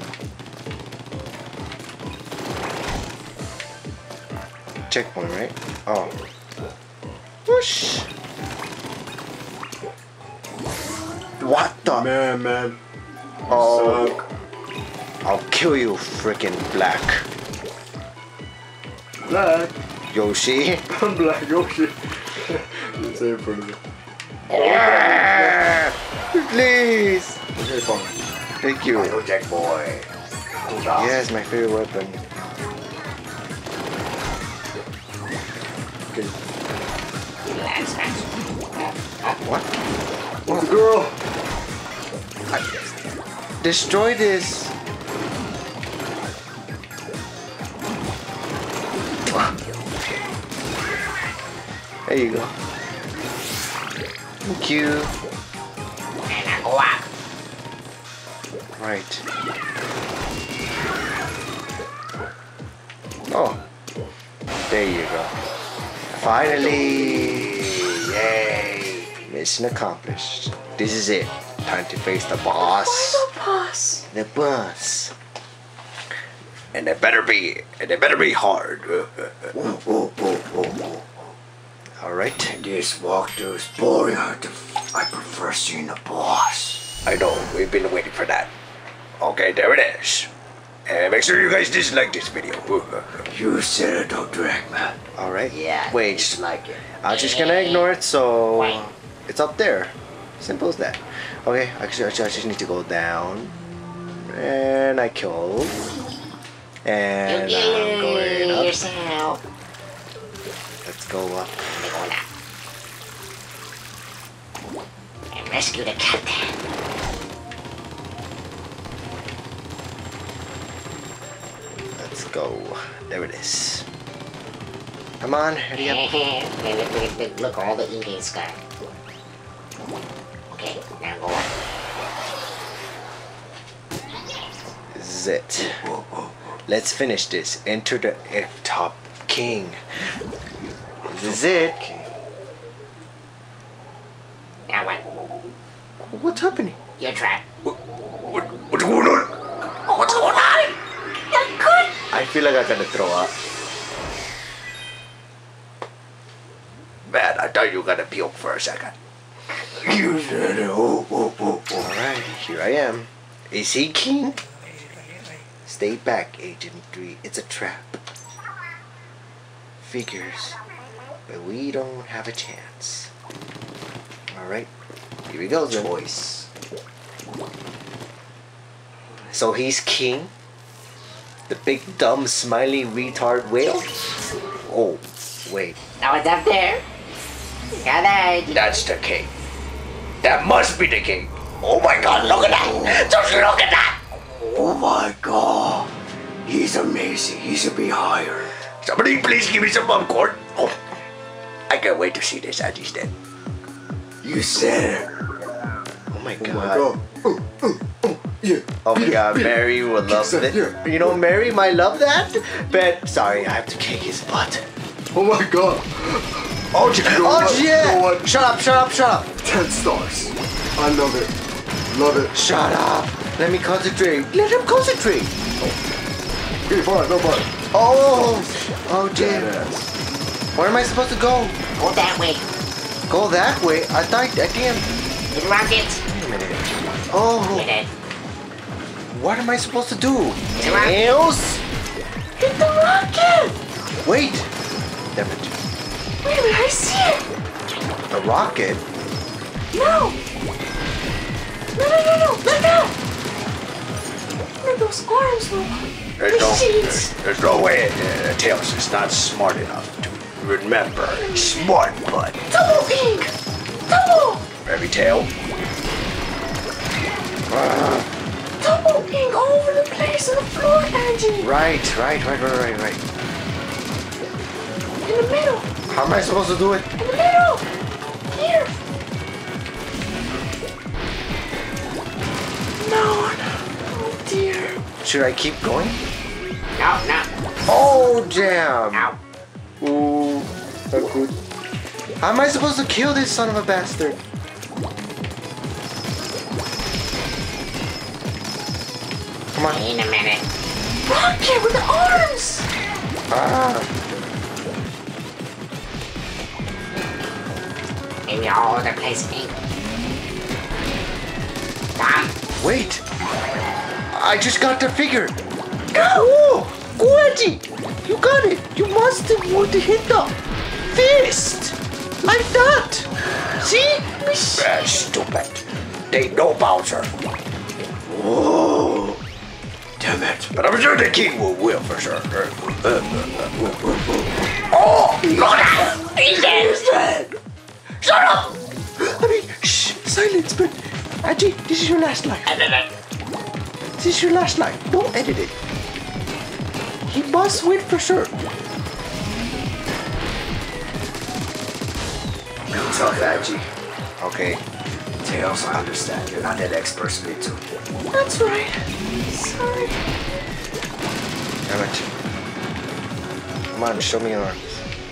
Checkpoint, right? Oh. Whoosh. What the? Man, man. Oh, Suck. I'll kill you, freaking Black Black. Yoshi. I'm Black Yoshi. You say it for me. Ah, please. Okay, fine. Thank you. Hello, Jack boy. Yes, my favorite weapon. Okay. that's fast. What? What's the girl? Destroy this. There you go. Thank you. And I go up. Right. Oh. There you go. Finally. Yay. Mission accomplished. This is it. Time to face the boss. The boss. The boss. And it better be, and it better be hard. Oh, oh, oh, oh. Alright. This walkthrough is boring. I I prefer seeing the boss. I know, we've been waiting for that. Okay, there it is. And make sure you guys dislike this video. You said it, Doctor Eggman. Alright. Yeah. Wait, Just like it. I'm just gonna ignore it, so Wait. it's up there. Simple as that. Okay, actually, actually, I just need to go down. And I killed. And I'm going up. yourself. Let's go up. They go now. And rescue the captain. Let's go. There it is. Come on, hurry up. And look, look, look, look, all the Indians got. Okay, now go up. This is it. Let's finish this. Enter the Egg Top King. This is it. Now what? What's happening? You're trapped. What, what's going on? What's going on? You're good. I feel like I'm gonna throw up. Man, I thought you were gonna puke for a second. You said it. Oh, oh, oh, oh. Alright, here I am. Is he king? Stay back, Agent three. It's a trap. Figures. But we don't have a chance. Alright, here we go then. Choice. So he's king? The big dumb smiley retard whale? Oh, wait. Now it's up there. Got that. That's the king. That must be the king. Oh my god, look at that. Just look at that. Oh my god. He's amazing. He should be higher. Somebody please give me some popcorn. Oh, I can't wait to see this as he's dead. You said it. Oh my Oh god. my god. Oh, oh, oh, yeah. Oh my yeah, god, yeah. Mary would love Kick that. that, yeah. You know, Mary might love that. But, sorry, I have to kick his butt. Oh my god. Oh, You know oh what? You yeah! know what? Shut up, shut up, shut up! Ten stars. I love it. Love it. Shut up! Let me concentrate. Let him concentrate. Okay, fine, no fine. Oh! Oh, dear. Where am I supposed to go? Go that way. Go that way? I thought, I damn. Get rocket. Wait a minute. Oh, Get it. what am I supposed to do? Get rocket. Nails? Hit the rocket! Wait. Damn it. Wait a minute, I see it! The rocket? No! No, no, no, no! Let go! Look at those arms, though. There's no, Machines. there's no way uh, Tails is not smart enough to remember. Smart butt. Double ink! Double! Every tail. Double ink all over the place on the floor, Angie! Right, right, right, right, right, right. In the middle! How am I supposed to do it? In the middle! Here! No! Oh dear! Should I keep going? No, no, Oh, damn. no. Ooh, not good. How am I supposed to kill this son of a bastard? Come on. Wait a minute. Rocket with the arms! Ah. Maybe all over the place ink. Stop. Wait. I just got the figure. Go! Go, Angie! You got it! You must have want to hit the fist! Like that! See? That's stupid. They know Bowser. Whoa. Damn it. But I'm sure the king will will for sure. Oh! Look at that! He's dead! Shut up! I mean, shh! Silence, but... Angie, this is your last line. This is your last line. Don't edit it. He must win for sure. Tough, Angie. Okay. Tails, I understand. You're not that expert as me too. That's right. Sorry. Damn it. Come on, show me your arms.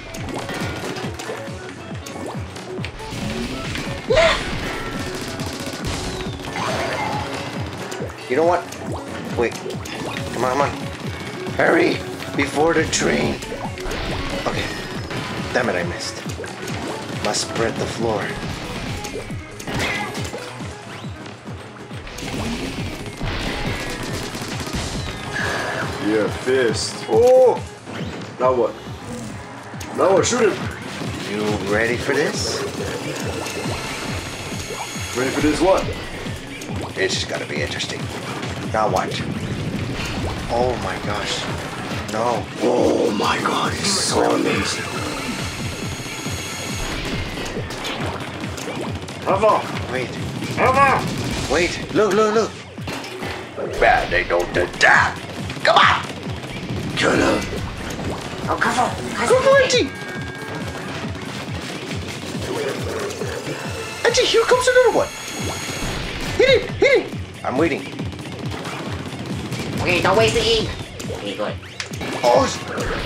You know what? Wait. Come on, come on. Hurry! Before the train. Okay. Damn it, I missed. Must spread the floor. Yeah, fist. Oh! Now what? Now what? Shoot him! You ready for this? Ready for this what? It's gonna be interesting. Now what? Oh my gosh. No. Oh my god, it's so amazing. Hava! Wait. Hava! Wait. Look, look, look. Bad, they don't do that. Come on! Kill him. Oh, careful. Go for Angie! Angie, here comes another one. Hit it, hit it. I'm waiting. Okay, don't waste the ink. Okay, good. Oh, sh-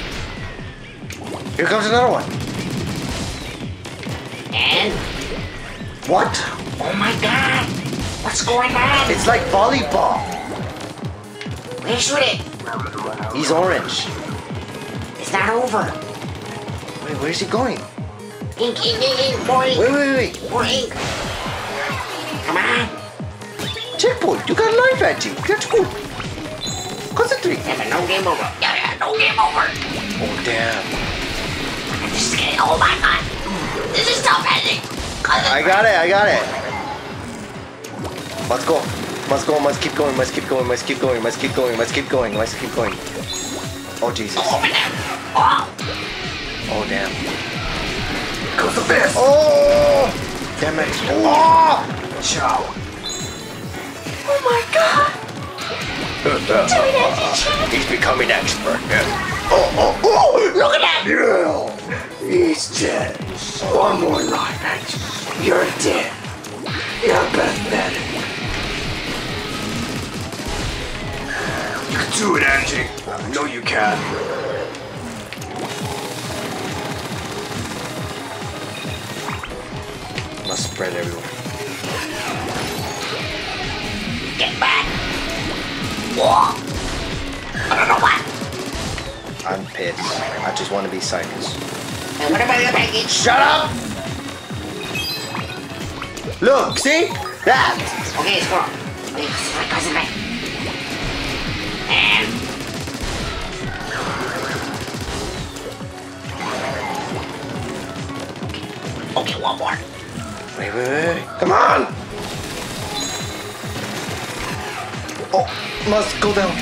here comes another one. And... What? Oh my god! What's going on? It's like volleyball. Where shoot it? He's orange. It's not over. Wait, where's he going? Ink, ink, ink, ink. More ink. Wait, wait, wait. More ink. Come on. Checkpoint. You got life, Angie. That's good. Concentrate. Yeah, but no game over. Yeah, yeah, no game over. Oh, damn. This is getting... Oh my god. This is tough, Andy. I got it, I got it. Let's go. Must go, must keep going, must keep going, must keep going, must keep going, must keep going, must keep going. Oh, Jesus. Open it. Oh. Oh, damn. Goes the fist. Oh! Damn it. Oh! Ciao. Oh my god! He's becoming expert. Oh, oh, oh! Look at that! Yeah. He's dead. One more life, Angie. You're dead. You're pathetic. You can do it, Angie. I know you can. Must spread everywhere. Get back. Whoa. I don't know what. I'm pissed. I just want to be Cycles. And what about the package? Shut up! Look, see? That! Okay, squirrel. Okay, my cousin back. And... Okay, one more. Wait, wait, wait. Come on! Oh, must go down.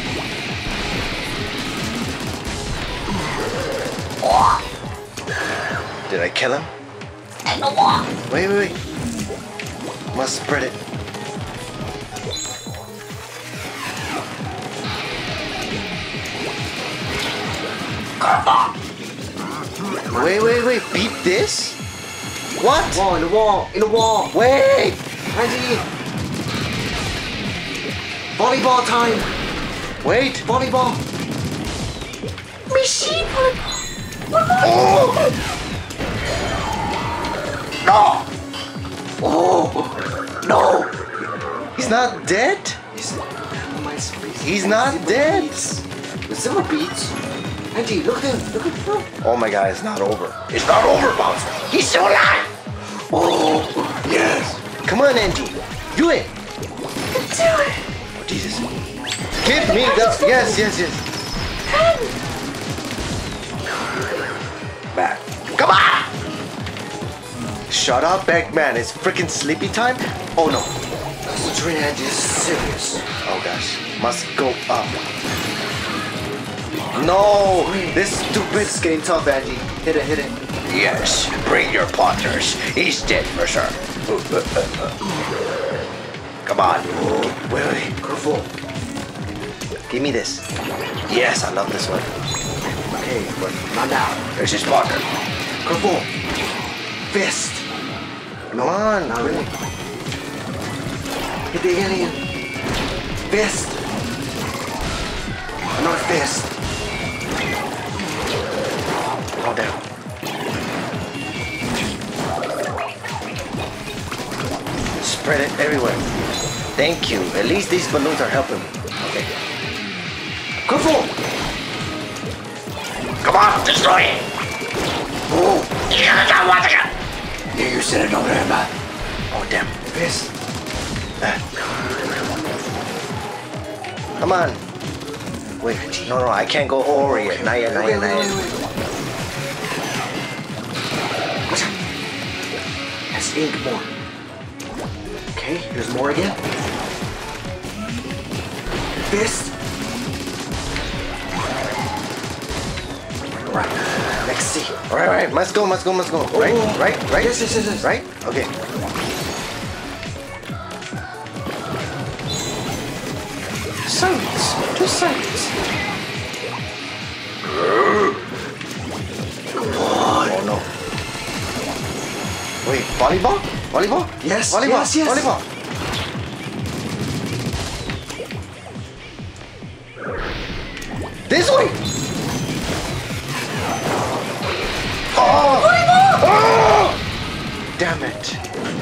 Oh, Did I kill him? and the wall. Wait, wait, wait. Must spread it. Wait, wait, wait. Beat this? What? Wall, in the wall, in the wall. Wait! Andy. Volleyball time. Wait! Volleyball. Machine volleyball. Oh! No. Oh. No. He's not dead? He's, my space. He's not dead. The silver beats. Andy, look at him. Look at him. Oh my god, it's not over. It's not over, Bowser. He's still alive. Oh, yes. Come on, Angie. Do it. Do it. Oh, Jesus. Give me the... Yes, yes, yes. Back. Come on! Shut up, Eggman. It's freaking sleepy time? Oh no. That's the train, Andy. This is serious. Oh gosh. Must go up. No! This stupid... It's getting tough, Andy. Hit it, hit it. Yes, bring your partners. He's dead for sure. Come on. Wait, wait. Careful. Give me this. Yes, I love this one. Okay, but not now. There's his partner. Careful. Fist. Come on. Not really. Hit the alien. Fist. Another fist. Calm down. Spread it everywhere. Thank you. At least these balloons are helping me. Okay. Careful. Come on, destroy it. Oh. Yeah, Yeah, you said it over there, man. Oh, damn. Fist. Ah. Come on. Wait. No, no, I can't go over yet. Not yet, not yet, not yet. That's ink more. Okay, here's more again. Fist. Alright, next C. Alright, alright. Must go, must go, must go. Right, Oh. right, right? Yes, yes, yes, yes. Right? Okay. Silence. Just silence. Come on. Oh no. Wait, volleyball? Volleyball? Yes, Volleyball, yes, yes. volleyball. This way! Oh! Oh! Damn it.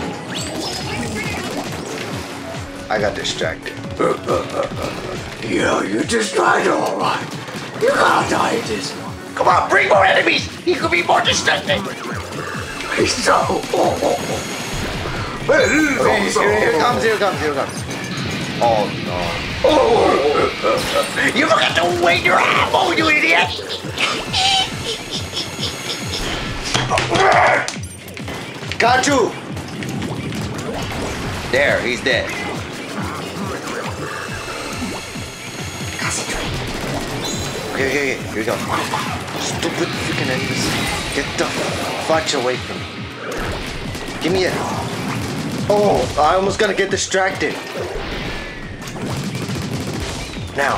I got distracted. Yeah, you just tried it all right. You gotta die at this one. Come on, bring more enemies. He could be more destructive. He's so. Oh, oh, oh. Okay, here, here comes, here comes, here comes. Oh no. You forgot to wait your ammo, you idiot. Got you! There, he's dead. Okay, okay, okay, here we go. Stupid freaking enemies. Get the fudge away from me. Give me it. Oh, I almost gonna get distracted. Now.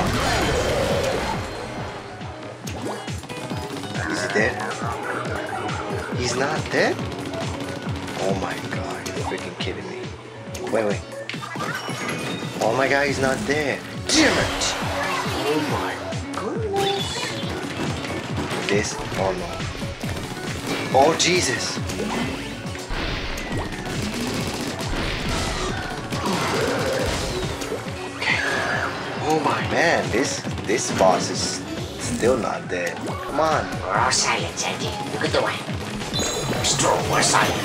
Is he dead? He's not dead? Oh my god, you're freaking kidding me. Wait, wait. Oh my god, he's not dead. Damn it! Oh my goodness. This? Oh no. Oh Jesus! Oh my Man, this this boss is Still not dead. Come on. We're all silent, Andy. You can do it. It's true, we're silent.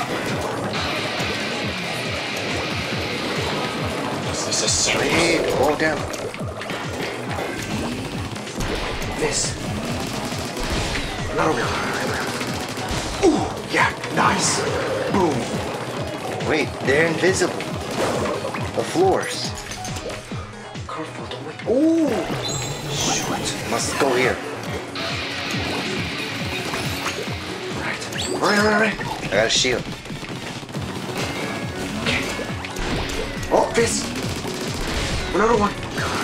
This is serious. Wait, hold down. This. Another one. Ooh, yeah, nice. Boom. Wait, they're invisible. The floors. Careful, don't wait. Ooh. Shoot. Must go here. Right. Alright, alright, alright. I got a shield. Oh, this. Another one.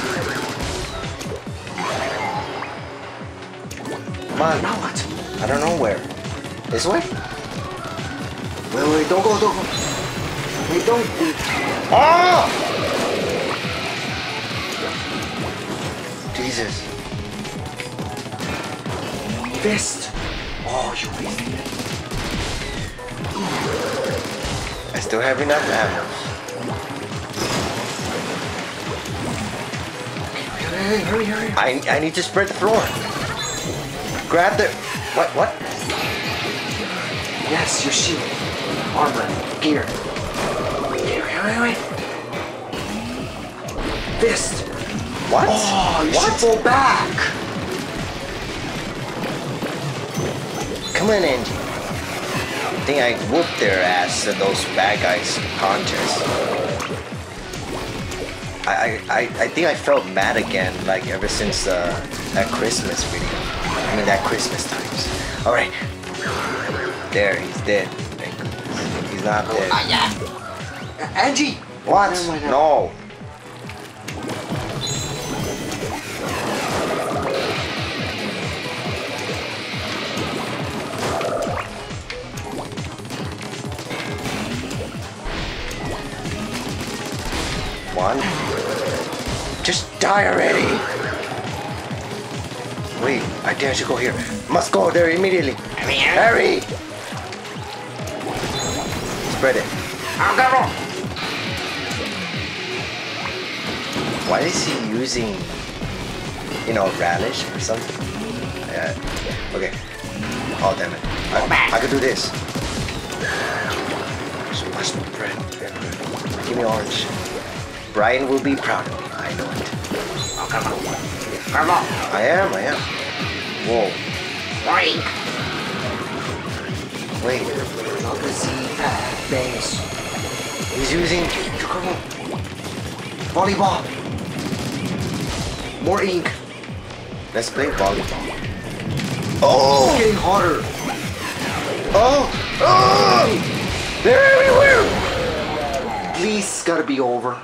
Come on. Now what? I don't know where. This way? Wait, wait, don't go, don't go. Wait, don't. Oh! Jesus. Fist. Oh, you idiot. I still have enough ammo. Hey, hurry, hurry. I, I need to spread the floor. Grab the... What? What? Yes, your shield. Armor. Gear. Wait, wait, wait. Fist. What? Oh, you What? should fall back. Come on, Angie. I think I whooped their ass at those bad guys contests. I, I, I think I felt mad again, like ever since uh, that Christmas video. I mean, that Christmas times. Alright. There, he's dead. Thank goodness. He's not dead. Oh, yeah. Uh, Angie. What? Never mind, No. One. Just die already. Wait, I think I should go here. Must go there immediately. Hurry, hurry. Hurry! Spread it. I'll go. Why is he using, you know, relish or something? Yeah. Okay. Oh, damn it. I, I could do this. So much spread. Give me orange. Brian will be proud of me. I know it. Oh, come on. Come on. I am, I am. Whoa. Boing. Wait. Not the Z base. He's using... Come on. Volleyball. More ink. Let's play volleyball. It's Oh! getting hotter. Oh! Oh! They're everywhere! Please, it's gotta be over.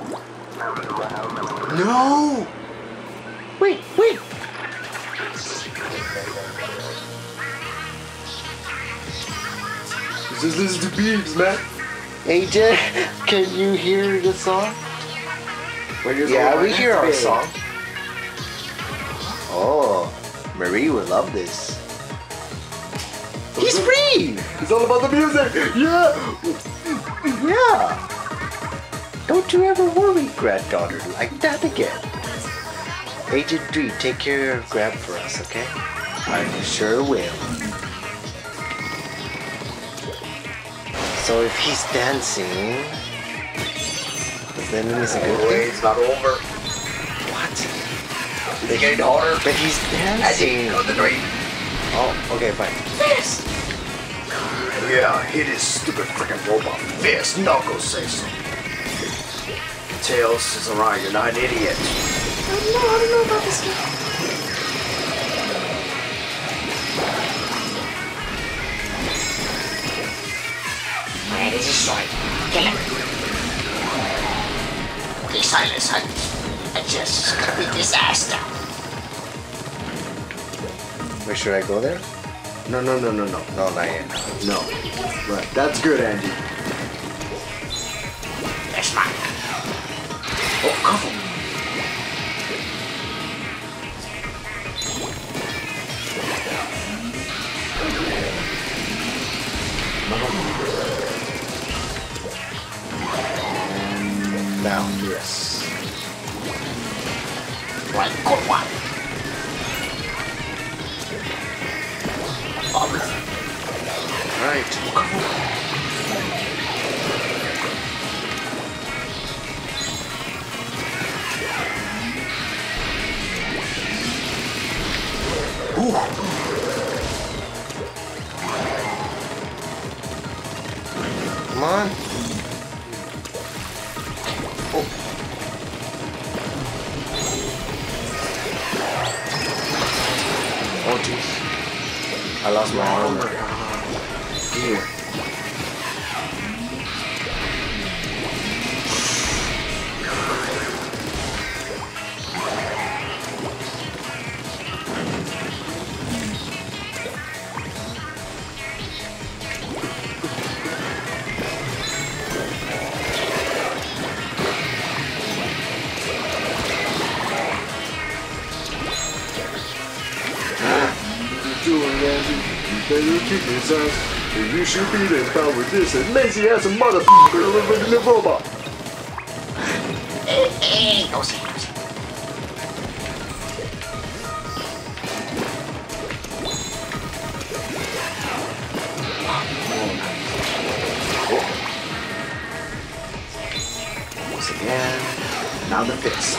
No! Wait, wait! Just listen to beats, man. A J, can you hear the song? Yeah, we hear our song. Oh, Marie would love this. He's free! It's all about the music. Yeah. Yeah! Don't you ever worry, granddaughter, like that again. Agent three, take care of Grab for us, okay? I sure will. So if he's dancing, does that mean it's a good thing? It's not over. What? It's getting hotter. But he's dancing. On the tree. Oh, okay, fine. Fist. Yeah, hit his stupid freaking robot. Fist. Knuckles say so. Tails is around. You're not an idiot. I don't know, I don't know about this game. Alright, this is short. Kill him. Okay, silence, hunt. I just gonna be disaster. Wait, should I go there? No, no, no, no, no. No, not yet. No. Right. That's good, Andy. That's mine. Oh, careful. Now. Yes. Right, good one. Come on. Oh. Oh jeez. I lost my armor. Here. You kick his ass, and you should be the power with this and lazy ass motherfucker robot. Hey, hey, go see, go see. Once again, now the fist.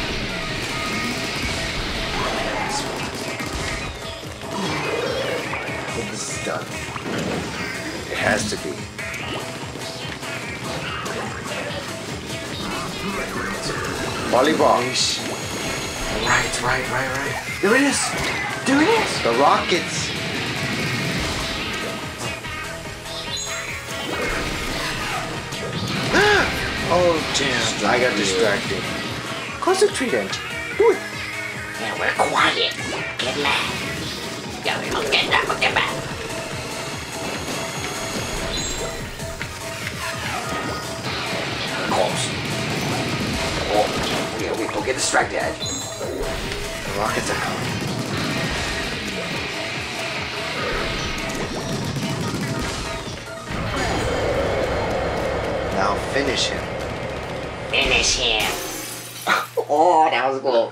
This is done. It has to be. Volleyball. Right, right, right, right. There it is. There it is. The Rockets. Oh damn! I got distracted. Concentrate, Angie. Do it. Yeah, we're quiet. Get mad. Yeah, look at that, look at that. Close. Oh, yeah, we don't get distracted. The Rockets are coming. Now finish him. Finish him. Oh, that was cool.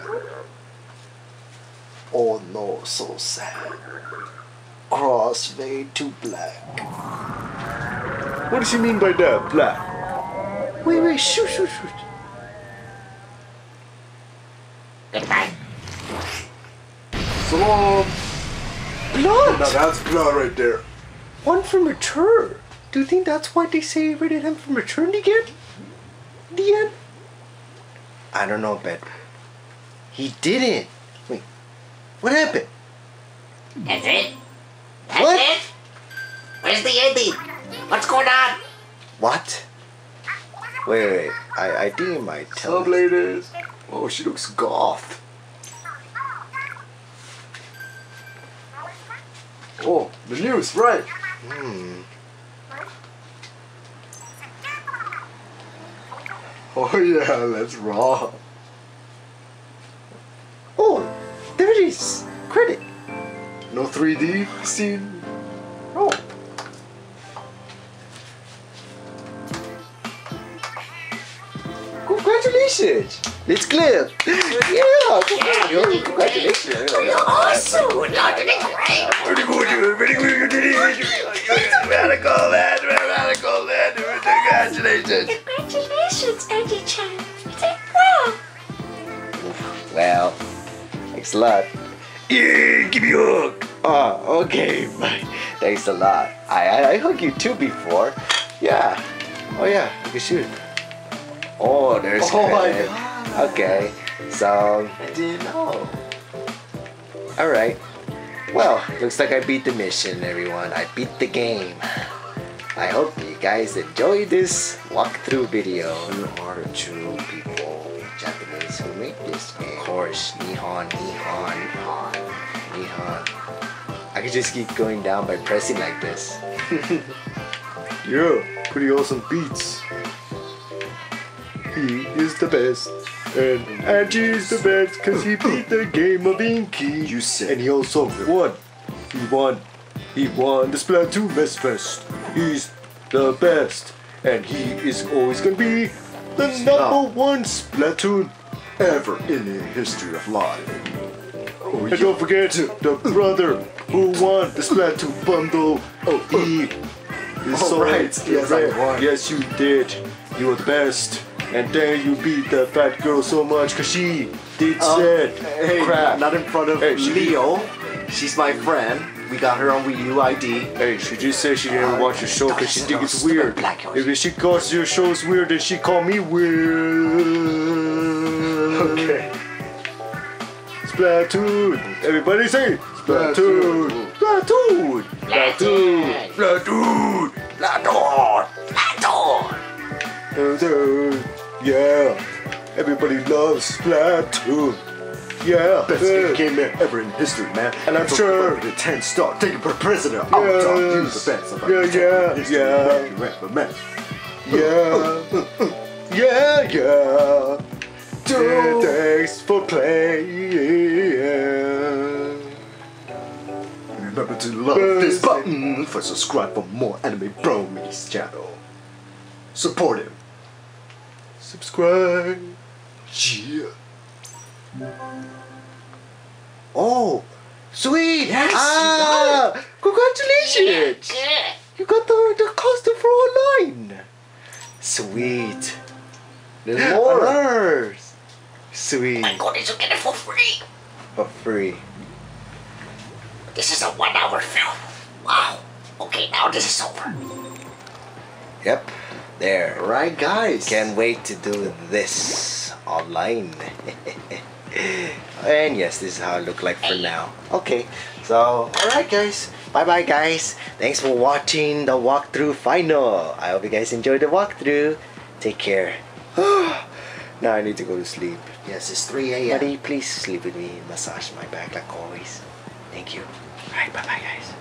Oh no, so sad. Crossfade to black. What does he mean by that? Black. Wait, wait, shoot, shoot, shoot. Goodbye. So long. Blood! Now that's blood right there. One from return. Do you think that's why they say rated him from return again? The end? I don't know, but he didn't. Wait, what happened? That's it? That's What? it? Where's the ending? What's going on? What? Wait, wait, I, I think it might tell Up, me. ladies. Oh, she looks goth. Oh, the news, right? Hmm. Oh yeah, let's raw. Oh, there it is. Credit. No three D scene. Oh. Congratulations. It's clear. Yeah, congratulations. Congratulations. Awesome! You're doing great! Very good, very good, you did it. Radical, lad, radical, lad. Congratulations. Congratulations, Eddie-chan. You did well. Well, thanks a lot. Yeah, give me a hug. Oh, okay, bye. Thanks a lot. I, I I hugged you too before. Yeah. Oh yeah, you can shoot. Oh, there's Oh my credit. God. Okay, so I didn't know. all right. Well, looks like I beat the mission, everyone. I beat the game. I hope you guys enjoyed this walkthrough video. Who are the true people, Japanese, who made this game? Of course, Nihon, Nihon, Nihon, Nihon. I could just keep going down by pressing like this. Yeah, pretty awesome beats. He is the best. And Angie's the best because he beat the game of Inky. You said- And he also won. He won. He won the Splatoon Best Fest. He's the best. And he is always gonna be the number one Splatoon ever in the history of life. Oh, And don't forget the brother who won the Splatoon bundle. Oh, he is Oh, so right. Yes, I won. Yes, you did. You were the best. And then you beat the fat girl so much because she did Um, said hey, crap. not in front of Hey, she- Leo. She's my friend. We got her on Wii U I D. Hey, she just said she didn't watch your show because she Don't think listen it's to those weird. stupid black yours. If she calls your shows weird, then she call me weird. Okay. Splatoon. Everybody say Splatoon. Splatoon. Splatoon. Platoon! Platoon! Platoon! Splatoon. Yeah. Everybody loves Splatoon. Yeah. Best yeah. game ever in history, man. And I'm From sure- the ten star, taking for president. I'm Yes. talking you the best. I'm Yeah, yeah, history, yeah. man, you rap, man. Yeah. Yeah, yeah. Yeah, thanks for playing. Remember to love this button for subscribe for more Anime Bromies channel. Support him. Subscribe. Yeah. Oh, sweet! Yes, ah, congratulations! Yeah. You got the, the costume for online. Sweet. There's more. Others. Sweet. My goodness, you get it for free. For free. This is a one-hour film. Wow. Okay, now this is over. Yep. There. Alright, guys. Can't wait to do this online. And yes, this is how it look like for now. Okay, so alright guys, bye bye guys. Thanks for watching the walkthrough final. I hope you guys enjoyed the walkthrough. Take care. Now I need to go to sleep. Yes, it's three A M Buddy, please sleep with me. Massage my back like always. Thank you. Alright, bye bye guys.